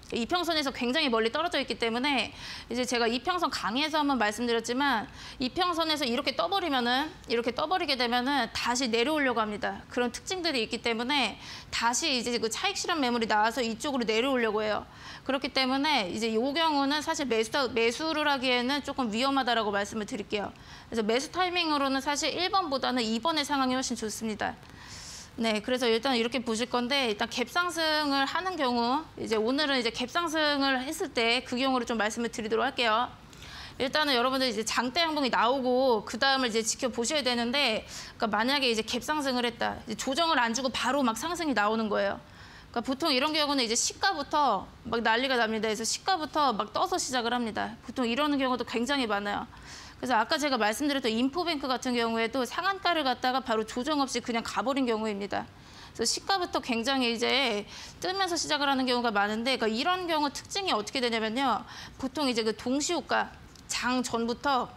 이평선에서 굉장히 멀리 떨어져 있기 때문에 이제 제가 이평선 강의에서 한번 말씀드렸지만 이평선에서 이렇게 떠버리게 되면은 다시 내려오려고 합니다. 그런 특징들이 있기 때문에 다시 이제 그 차익 실현 매물이 나와서 이쪽으로 내려오려고 해요. 그렇기 때문에 이제 이 경우는 사실 매수를 하기에는 조금 위험하다라고 말씀을 드릴게요. 그래서 매수 타이밍으로는 사실 1번보다는 2번의 상황이 훨씬 좋습니다. 네, 그래서 일단 이렇게 보실 건데 일단 갭상승을 하는 경우 이제 오늘은 이제 갭상승을 했을 때 그 경우를 좀 말씀을 드리도록 할게요. 일단은 여러분들 이제 장대 양봉이 나오고 그 다음을 이제 지켜보셔야 되는데, 그러니까 만약에 이제 갭상승을 했다, 이제 조정을 안 주고 바로 막 상승이 나오는 거예요. 그러니까 보통 이런 경우는 이제 시가부터 막 난리가 납니다. 그래서 시가부터 막 떠서 시작을 합니다. 보통 이러는 경우도 굉장히 많아요. 그래서 아까 제가 말씀드렸던 인포뱅크 같은 경우에도 상한가를 갖다가 바로 조정 없이 그냥 가버린 경우입니다. 그래서 시가부터 굉장히 이제 뜨면서 시작을 하는 경우가 많은데, 그러니까 이런 경우 특징이 어떻게 되냐면요. 보통 이제 그 동시호가 장 전부터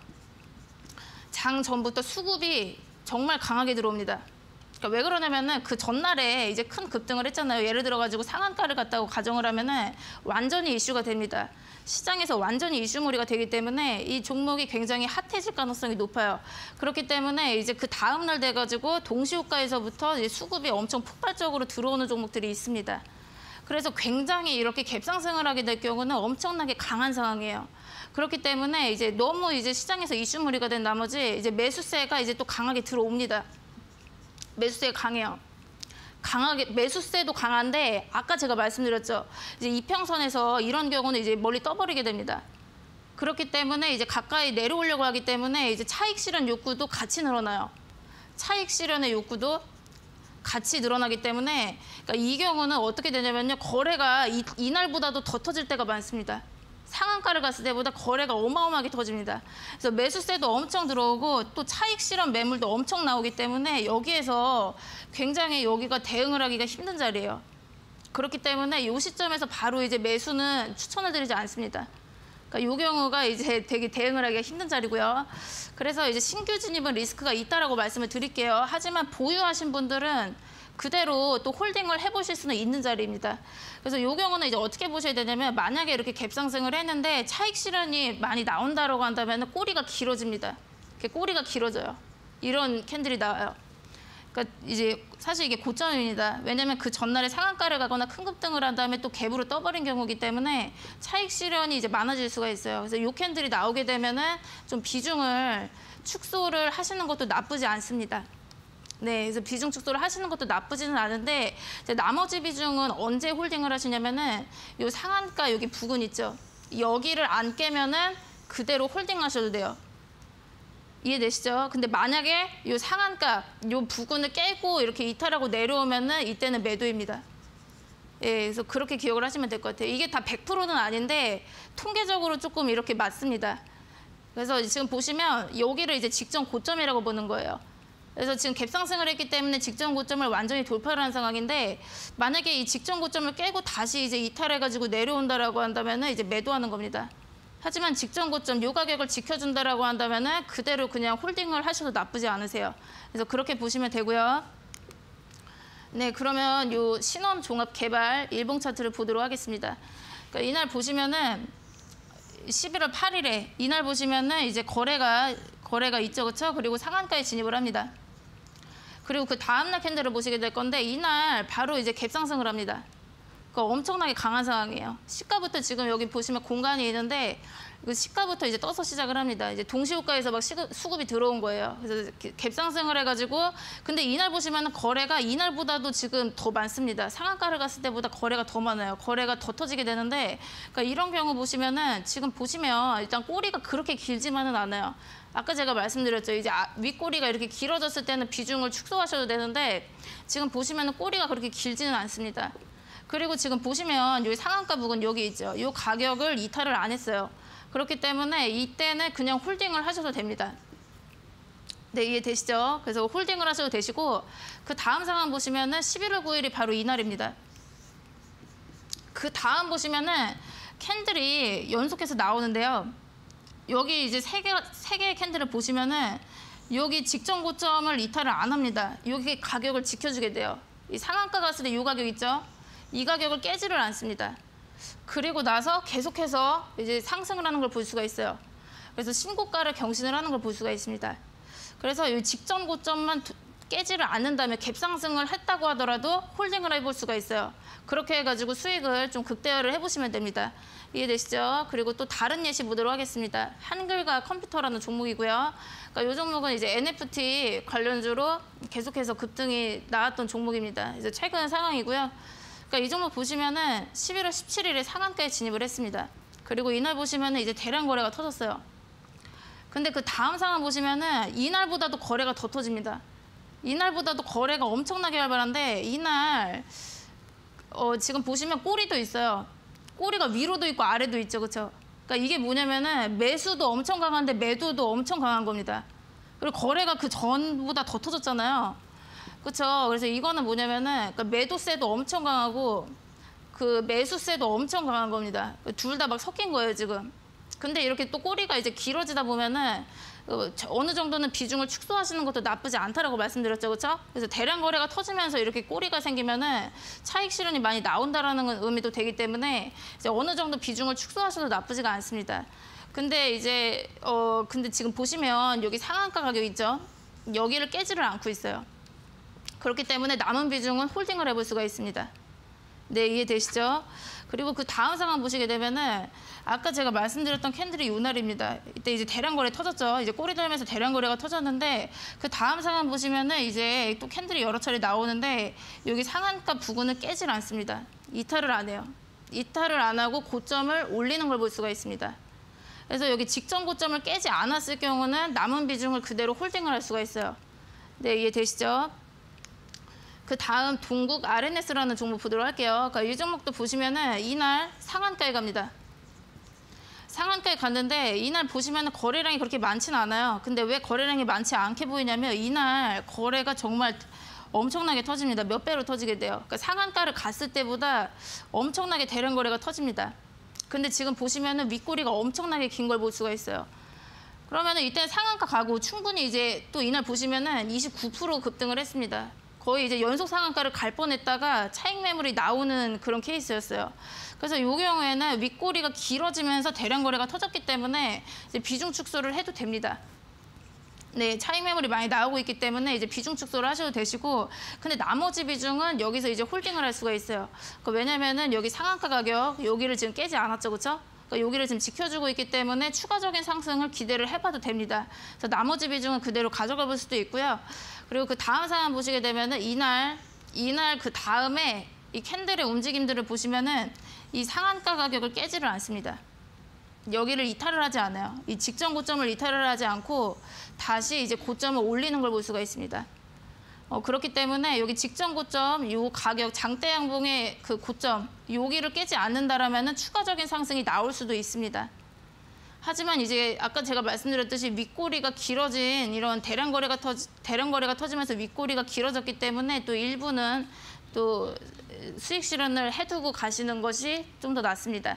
수급이 정말 강하게 들어옵니다. 그러니까 왜 그러냐면은 그 전날에 이제 큰 급등을 했잖아요. 예를 들어가지고 상한가를 갖다가 가정을 하면은 완전히 이슈가 됩니다. 시장에서 완전히 이슈몰이가 되기 때문에 이 종목이 굉장히 핫해질 가능성이 높아요. 그렇기 때문에 이제 그 다음 날 돼가지고 동시호가에서부터 이제 수급이 엄청 폭발적으로 들어오는 종목들이 있습니다. 그래서 굉장히 이렇게 갭상승을 하게 될 경우는 엄청나게 강한 상황이에요. 그렇기 때문에 이제 너무 이제 시장에서 이슈몰이가 된 나머지 이제 매수세가 이제 또 강하게 들어옵니다. 매수세가 강해요. 매수세도 강한데 아까 제가 말씀드렸죠. 이제 이평선에서 이런 경우는 이제 멀리 떠버리게 됩니다. 그렇기 때문에 이제 가까이 내려오려고 하기 때문에 이제 차익 실현 욕구도 같이 늘어나요. 차익 실현의 욕구도 같이 늘어나기 때문에, 그러니까 이 경우는 어떻게 되냐면요. 거래가 이날보다도 더 터질 때가 많습니다. 상한가를 갔을 때보다 거래가 어마어마하게 터집니다. 그래서 매수세도 엄청 들어오고 또 차익 실현 매물도 엄청 나오기 때문에 여기에서 굉장히 여기가 대응을 하기가 힘든 자리예요. 그렇기 때문에 이 시점에서 바로 이제 매수는 추천을 드리지 않습니다. 그러니까 이 경우가 이제 되게 대응을 하기가 힘든 자리고요. 그래서 이제 신규 진입은 리스크가 있다라고 말씀을 드릴게요. 하지만 보유하신 분들은 그대로 또 홀딩을 해보실 수는 있는 자리입니다. 그래서 이 경우는 이제 어떻게 보셔야 되냐면, 만약에 이렇게 갭상승을 했는데 차익 실현이 많이 나온다라고 한다면 꼬리가 길어집니다. 이렇게 꼬리가 길어져요. 이런 캔들이 나와요. 그러니까 이제 사실 이게 고점입니다. 왜냐하면 그 전날에 상한가를 가거나 큰 급등을 한 다음에 또 갭으로 떠버린 경우이기 때문에 차익 실현이 이제 많아질 수가 있어요. 그래서 이 캔들이 나오게 되면은 좀 비중을 축소를 하시는 것도 나쁘지 않습니다. 네, 그래서 비중 축소를 하시는 것도 나쁘지는 않은데, 이제 나머지 비중은 언제 홀딩을 하시냐면은 요 상한가 여기 부근 있죠. 여기를 안 깨면은 그대로 홀딩하셔도 돼요. 이해되시죠? 근데 만약에 요 상한가, 요 부근을 깨고 이렇게 이탈하고 내려오면은 이때는 매도입니다. 예, 그래서 그렇게 기억을 하시면 될 것 같아요. 이게 다 100%는 아닌데 통계적으로 조금 이렇게 맞습니다. 그래서 지금 보시면 여기를 이제 직전 고점이라고 보는 거예요. 그래서 지금 갭상승을 했기 때문에 직전 고점을 완전히 돌파를 한 상황인데, 만약에 이 직전 고점을 깨고 다시 이제 이탈해가지고 내려온다라고 한다면은 이제 매도하는 겁니다. 하지만 직전 고점 요 가격을 지켜준다라고 한다면은 그대로 그냥 홀딩을 하셔도 나쁘지 않으세요. 그래서 그렇게 보시면 되고요. 네, 그러면 요 신원 종합 개발 일봉 차트를 보도록 하겠습니다. 그러니까 이날 보시면은 11월 8일에 이날 보시면은 이제 거래가 있죠, 그렇죠? 그리고 상한가에 진입을 합니다. 그리고 그 다음날 캔들을 보시게 될 건데, 이날 바로 이제 갭상승을 합니다. 그러니까 엄청나게 강한 상황이에요. 시가부터 지금 여기 보시면 공간이 있는데 그 시가부터 이제 떠서 시작을 합니다. 이제 동시호가에서 막 수급이 들어온 거예요. 그래서 갭상승을 해가지고, 근데 이날 보시면 거래가 이날보다도 지금 더 많습니다. 상한가를 갔을 때보다 거래가 더 많아요. 거래가 더 터지게 되는데, 그러니까 이런 경우 보시면은 지금 보시면 일단 꼬리가 그렇게 길지만은 않아요. 아까 제가 말씀드렸죠. 이제 윗꼬리가 이렇게 길어졌을 때는 비중을 축소하셔도 되는데, 지금 보시면은 꼬리가 그렇게 길지는 않습니다. 그리고 지금 보시면 여기 상한가 부근 여기 있죠. 이 가격을 이탈을 안 했어요. 그렇기 때문에 이때는 그냥 홀딩을 하셔도 됩니다. 네, 이해되시죠? 그래서 홀딩을 하셔도 되시고, 그 다음 상황 보시면은 11월 9일이 바로 이날입니다. 그 다음 보시면은 캔들이 연속해서 나오는데요. 여기 이제 세 개의 캔들을 보시면은 여기 직전 고점을 이탈을 안 합니다. 여기 가격을 지켜주게 돼요. 이 상한가 갔을 때 이 가격 있죠? 이 가격을 깨지를 않습니다. 그리고 나서 계속해서 이제 상승을 하는 걸 볼 수가 있어요. 그래서 신고가를 경신을 하는 걸 볼 수가 있습니다. 그래서 이 직전 고점만 깨지를 않는다면 갭상승을 했다고 하더라도 홀딩을 해볼 수가 있어요. 그렇게 해가지고 수익을 좀 극대화를 해보시면 됩니다. 이해되시죠? 그리고 또 다른 예시 보도록 하겠습니다. 한글과 컴퓨터라는 종목이고요. 그러니까 이 종목은 이제 NFT 관련주로 계속해서 급등이 나왔던 종목입니다. 이제 최근 상황이고요. 그러니까 이 종목 보시면은 11월 17일에 상한가에 진입을 했습니다. 그리고 이날 보시면은 이제 대량 거래가 터졌어요. 근데 그 다음 상황 보시면은 이날보다도 거래가 더 터집니다. 이날보다도 거래가 엄청나게 활발한데 이날 지금 보시면 꼬리도 있어요. 꼬리가 위로도 있고 아래도 있죠, 그렇죠? 그러니까 이게 뭐냐면은 매수도 엄청 강한데 매도도 엄청 강한 겁니다. 그리고 거래가 그 전보다 더 터졌잖아요, 그렇죠? 그래서 이거는 뭐냐면은 그러니까 매도세도 엄청 강하고 그 매수세도 엄청 강한 겁니다. 둘 다 막 섞인 거예요, 지금. 근데 이렇게 또 꼬리가 이제 길어지다 보면은 어느 정도는 비중을 축소하시는 것도 나쁘지 않다라고 말씀드렸죠, 그렇죠? 그래서 대량 거래가 터지면서 이렇게 꼬리가 생기면은 차익 실현이 많이 나온다라는 의미도 되기 때문에 이제 어느 정도 비중을 축소하셔도 나쁘지가 않습니다. 근데 이제 근데 지금 보시면 여기 상한가 가격 있죠? 여기를 깨지를 않고 있어요. 그렇기 때문에 남은 비중은 홀딩을 해볼 수가 있습니다. 네, 이해되시죠? 그리고 그 다음 상황 보시게 되면은 아까 제가 말씀드렸던 캔들이 요 날입니다. 이때 이제 대량 거래 터졌죠. 이제 꼬리 들면서 대량 거래가 터졌는데 그 다음 상황 보시면은 이제 또 캔들이 여러 차례 나오는데 여기 상한가 부근은 깨질 않습니다. 이탈을 안 해요. 이탈을 안 하고 고점을 올리는 걸 볼 수가 있습니다. 그래서 여기 직전 고점을 깨지 않았을 경우는 남은 비중을 그대로 홀딩을 할 수가 있어요. 네, 이해되시죠? 그 다음 동국 RNS라는 종목 보도록 할게요. 그러니까 이 종목도 보시면은 이날 상한가에 갑니다. 상한가에 갔는데 이날 보시면은 거래량이 그렇게 많지는 않아요. 근데 왜 거래량이 많지 않게 보이냐면 이날 거래가 정말 엄청나게 터집니다. 몇 배로 터지게 돼요. 그러니까 상한가를 갔을 때보다 엄청나게 대량 거래가 터집니다. 근데 지금 보시면은 윗꼬리가 엄청나게 긴 걸 볼 수가 있어요. 그러면은 이때 상한가 가고 충분히 이제 또 이날 보시면은 29% 급등을 했습니다. 거의 이제 연속 상한가를 갈 뻔했다가 차익 매물이 나오는 그런 케이스였어요. 그래서 이 경우에는 윗꼬리가 길어지면서 대량 거래가 터졌기 때문에 이제 비중 축소를 해도 됩니다. 네, 차익 매물이 많이 나오고 있기 때문에 이제 비중 축소를 하셔도 되시고, 근데 나머지 비중은 여기서 이제 홀딩을 할 수가 있어요. 왜냐면은 여기 상한가 가격 여기를 지금 깨지 않았죠, 그렇죠? 그러니까 여기를 지금 지켜주고 있기 때문에 추가적인 상승을 기대를 해봐도 됩니다. 그래서 나머지 비중은 그대로 가져가 볼 수도 있고요. 그리고 그 다음 상황 보시게 되면은 이날 그 다음에 이 캔들의 움직임들을 보시면은 이 상한가 가격을 깨지를 않습니다. 여기를 이탈을 하지 않아요. 이 직전 고점을 이탈을 하지 않고 다시 이제 고점을 올리는 걸 볼 수가 있습니다. 그렇기 때문에 여기 직전 고점, 요 가격, 장대 양봉의 그 고점, 여기를 깨지 않는다라면은 추가적인 상승이 나올 수도 있습니다. 하지만 이제 아까 제가 말씀드렸듯이 윗꼬리가 길어진 이런 대량 거래가 터지면서 윗꼬리가 길어졌기 때문에 또 일부는 또 수익 실현을 해두고 가시는 것이 좀 더 낫습니다.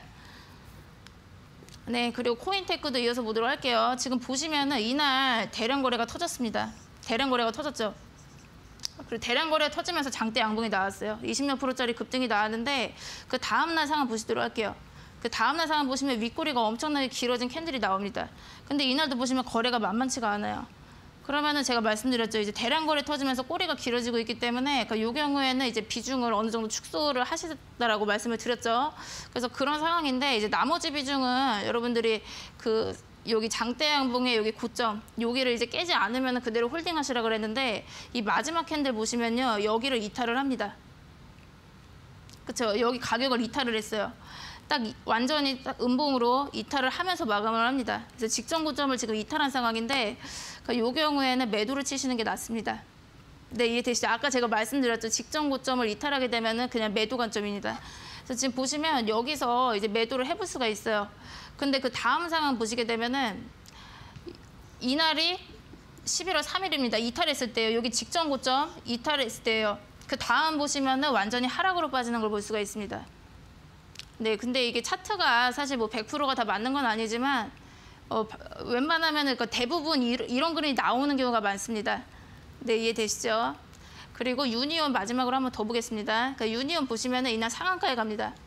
네, 그리고 코인테크도 이어서 보도록 할게요. 지금 보시면은 이날 대량 거래가 터졌습니다. 대량 거래가 터졌죠. 그리고 대량 거래 터지면서 장대 양봉이 나왔어요. 20몇 %짜리 급등이 나왔는데 그 다음날 상황 보시도록 할게요. 그 다음날 상황 보시면 윗꼬리가 엄청나게 길어진 캔들이 나옵니다. 근데 이날도 보시면 거래가 만만치가 않아요. 그러면은 제가 말씀드렸죠. 이제 대량 거래 터지면서 꼬리가 길어지고 있기 때문에 이 경우에는 이제 비중을 어느 정도 축소를 하시다라고 말씀을 드렸죠. 그래서 그런 상황인데 이제 나머지 비중은 여러분들이 여기 장대 양봉의 여기 고점, 여기를 이제 깨지 않으면 그대로 홀딩하시라 그랬는데 이 마지막 캔들 보시면요. 여기를 이탈을 합니다. 그렇죠? 여기 가격을 이탈을 했어요. 완전히 음봉으로 이탈을 하면서 마감을 합니다. 그래서 직전 고점을 지금 이탈한 상황인데 이 경우에는 매도를 치시는 게 낫습니다. 네, 이해되시죠? 아까 제가 말씀드렸죠. 직전 고점을 이탈하게 되면은 그냥 매도 관점입니다. 그래서 지금 보시면 여기서 이제 매도를 해볼 수가 있어요. 근데 그 다음 상황 보시게 되면은 이날이 11월 3일입니다. 이탈했을 때요. 여기 직전 고점 이탈했을 때요. 그 다음 보시면은 완전히 하락으로 빠지는 걸 볼 수가 있습니다. 네, 근데 이게 차트가 사실 뭐 100%가 다 맞는 건 아니지만 웬만하면 대부분 이런 그림이 나오는 경우가 많습니다. 네, 이해되시죠? 그리고 유니온 마지막으로 한번 더 보겠습니다. 그러니까 유니온 보시면은 이날 상한가에 갑니다.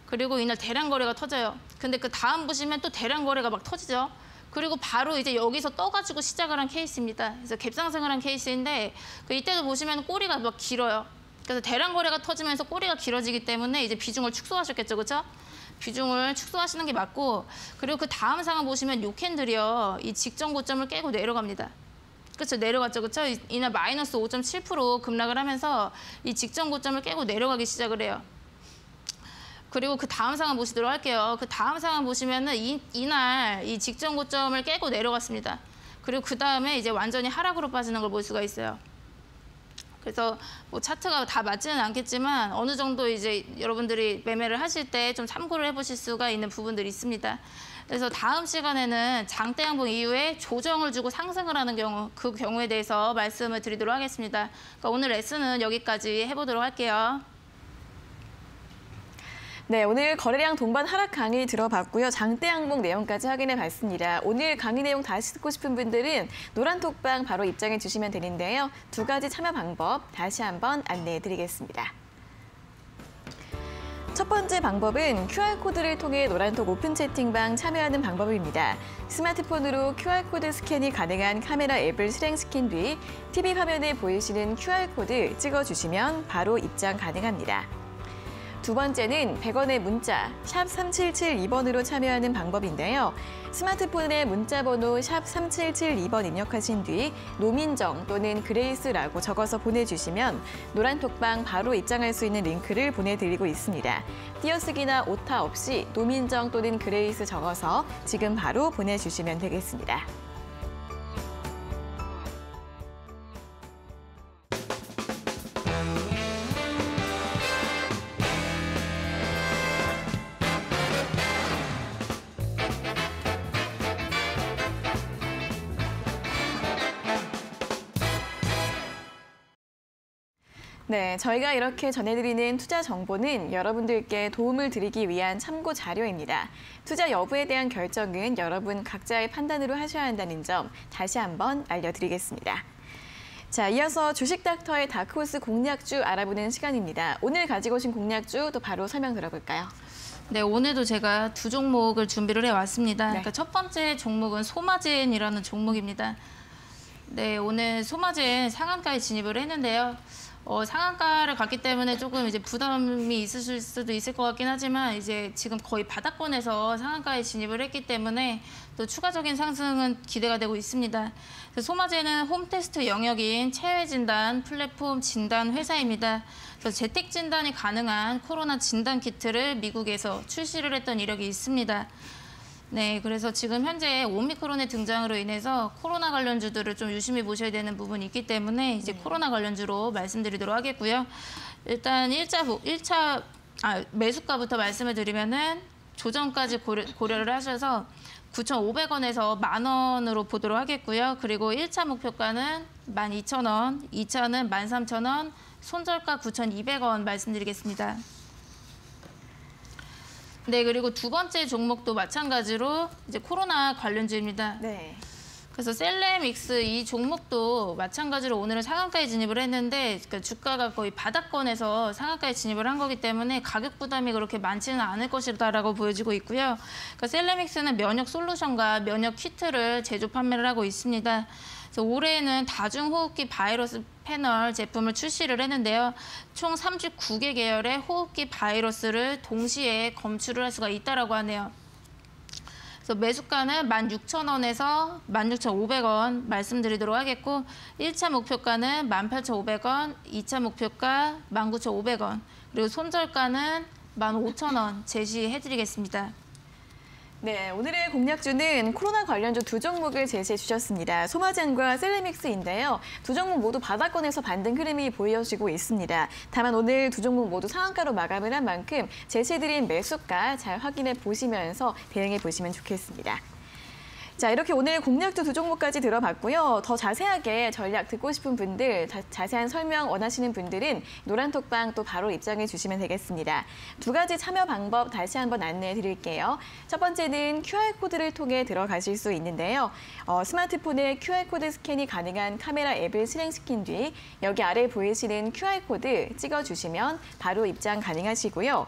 그리고 이날 대량 거래가 터져요. 근데 그 다음 보시면 또 대량 거래가 막 터지죠. 그리고 바로 이제 여기서 떠가지고 시작을 한 케이스입니다. 그래서 갭상승을 한 케이스인데 이때도 보시면 꼬리가 막 길어요. 그래서 대량 거래가 터지면서 꼬리가 길어지기 때문에 이제 비중을 축소하셨겠죠, 그렇죠? 비중을 축소하시는 게 맞고, 그리고 그 다음 상황 보시면 요 캔들이요, 이 직전 고점을 깨고 내려갑니다. 그렇죠, 내려갔죠, 그렇죠? 이날 마이너스 5.7% 급락을 하면서 이 직전 고점을 깨고 내려가기 시작을 해요. 그리고 그 다음 상황 보시도록 할게요. 그 다음 상황 보시면은 이날 이 직전 고점을 깨고 내려갔습니다. 그리고 그 다음에 이제 완전히 하락으로 빠지는 걸 볼 수가 있어요. 그래서 뭐 차트가 다 맞지는 않겠지만 어느 정도 이제 여러분들이 매매를 하실 때 좀 참고를 해보실 수가 있는 부분들이 있습니다. 그래서 다음 시간에는 장대 양봉 이후에 조정을 주고 상승을 하는 경우, 그 경우에 대해서 말씀을 드리도록 하겠습니다. 그러니까 오늘 레슨은 여기까지 해보도록 할게요. 네, 오늘 거래량 동반 하락 강의 들어봤고요. 장대 항목 내용까지 확인해 봤습니다. 오늘 강의 내용 다시 듣고 싶은 분들은 노란톡방 바로 입장해 주시면 되는데요. 2가지 참여 방법 다시 한번 안내해 드리겠습니다. 첫 번째 방법은 QR코드를 통해 노란톡 오픈 채팅방 참여하는 방법입니다. 스마트폰으로 QR코드 스캔이 가능한 카메라 앱을 실행시킨 뒤 TV 화면에 보이시는 QR코드 찍어주시면 바로 입장 가능합니다. 두 번째는 100원의 문자 샵 3772번으로 참여하는 방법인데요. 스마트폰에 문자번호 샵 3772번 입력하신 뒤 노민정 또는 그레이스라고 적어서 보내주시면 노란톡방 바로 입장할 수 있는 링크를 보내드리고 있습니다. 띄어쓰기나 오타 없이 노민정 또는 그레이스 적어서 지금 바로 보내주시면 되겠습니다. 네, 저희가 이렇게 전해드리는 투자 정보는 여러분들께 도움을 드리기 위한 참고 자료입니다. 투자 여부에 대한 결정은 여러분 각자의 판단으로 하셔야 한다는 점 다시 한번 알려드리겠습니다. 자, 이어서 주식닥터의 다크호스 공략주 알아보는 시간입니다. 오늘 가지고 오신 공략주 또 바로 설명 들어볼까요? 네, 오늘도 제가 2 종목을 준비를 해왔습니다. 네. 그러니까 첫 번째 종목은 소마젠이라는 종목입니다. 네, 오늘 소마젠 상한가에 진입을 했는데요. 상한가를 갔기 때문에 조금 이제 부담이 있으실 수도 있을 것 같긴 하지만 이제 지금 거의 바닥권에서 상한가에 진입을 했기 때문에 또 추가적인 상승은 기대가 되고 있습니다. 소마젠은 홈테스트 영역인 체외 진단 플랫폼 진단 회사입니다. 그래서 재택 진단이 가능한 코로나 진단 키트를 미국에서 출시를 했던 이력이 있습니다. 네, 그래서 지금 현재 오미크론의 등장으로 인해서 코로나 관련주들을 좀 유심히 보셔야 되는 부분이 있기 때문에 이제 코로나 관련주로 말씀드리도록 하겠고요. 일단 매수가부터 말씀을 드리면은 조정까지 고려를 하셔서 9,500원에서 10,000원으로 보도록 하겠고요. 그리고 1차 목표가는 12,000원, 2차는 13,000원, 손절가 9,200원 말씀드리겠습니다. 네, 그리고 두 번째 종목도 마찬가지로 이제 코로나 관련주입니다. 네. 그래서 셀레믹스 이 종목도 마찬가지로 오늘은 상한가에 진입을 했는데 그러니까 주가가 거의 바닥권에서 상한가에 진입을 한 거기 때문에 가격 부담이 그렇게 많지는 않을 것이다라고 보여지고 있고요. 그러니까 셀레믹스는 면역 솔루션과 면역 키트를 제조 판매를 하고 있습니다. 그래서 올해에는 다중호흡기 바이러스 패널 제품을 출시를 했는데요. 총 39개 계열의 호흡기 바이러스를 동시에 검출을 할 수가 있다라고 하네요. 그래서 매수가는 16,000원에서 16,500원 말씀드리도록 하겠고 1차 목표가는 18,500원, 2차 목표가 19,500원, 그리고 손절가는 15,000원 제시해드리겠습니다. 네, 오늘의 공략주는 코로나 관련주 2 종목을 제시해 주셨습니다. 소마젠과 셀레믹스인데요. 2 종목 모두 바닥권에서 반등 흐름이 보여지고 있습니다. 다만 오늘 2 종목 모두 상한가로 마감을 한 만큼 제시해드린 매수가 잘 확인해 보시면서 대응해 보시면 좋겠습니다. 자, 이렇게 오늘 공략주 2 종목까지 들어봤고요. 더 자세하게 전략 듣고 싶은 분들, 자세한 설명 원하시는 분들은 노란톡방 또 바로 입장해 주시면 되겠습니다. 2가지 참여 방법 다시 한번 안내해 드릴게요. 첫 번째는 QR코드를 통해 들어가실 수 있는데요. 스마트폰에 QR코드 스캔이 가능한 카메라 앱을 실행시킨 뒤 여기 아래 보이시는 QR코드 찍어주시면 바로 입장 가능하시고요.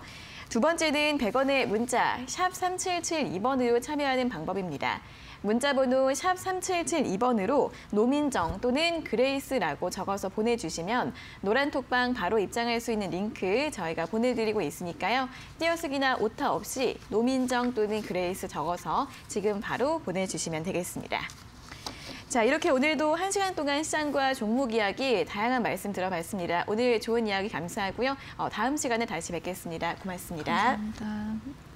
두 번째는 100원의 문자 샵 3772번으로 참여하는 방법입니다. 문자번호 샵 3772번으로 노민정 또는 그레이스라고 적어서 보내주시면 노란톡방 바로 입장할 수 있는 링크 저희가 보내드리고 있으니까요. 띄어쓰기나 오타 없이 노민정 또는 그레이스 적어서 지금 바로 보내주시면 되겠습니다. 자, 이렇게 오늘도 1시간 동안 시장과 종목 이야기 다양한 말씀 들어봤습니다. 오늘 좋은 이야기 감사하고요. 다음 시간에 다시 뵙겠습니다. 고맙습니다. 감사합니다.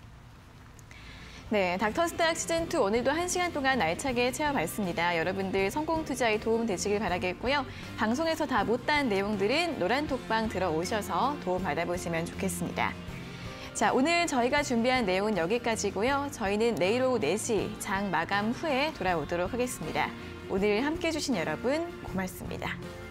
네, 닥터스탁 시즌2 오늘도 1시간 동안 알차게 채워봤습니다. 여러분들 성공 투자에 도움 되시길 바라겠고요. 방송에서 다 못다한 내용들은 노란톡방 들어오셔서 도움 받아보시면 좋겠습니다. 자, 오늘 저희가 준비한 내용은 여기까지고요. 저희는 내일 오후 4시 장 마감 후에 돌아오도록 하겠습니다. 오늘 함께해 주신 여러분 고맙습니다.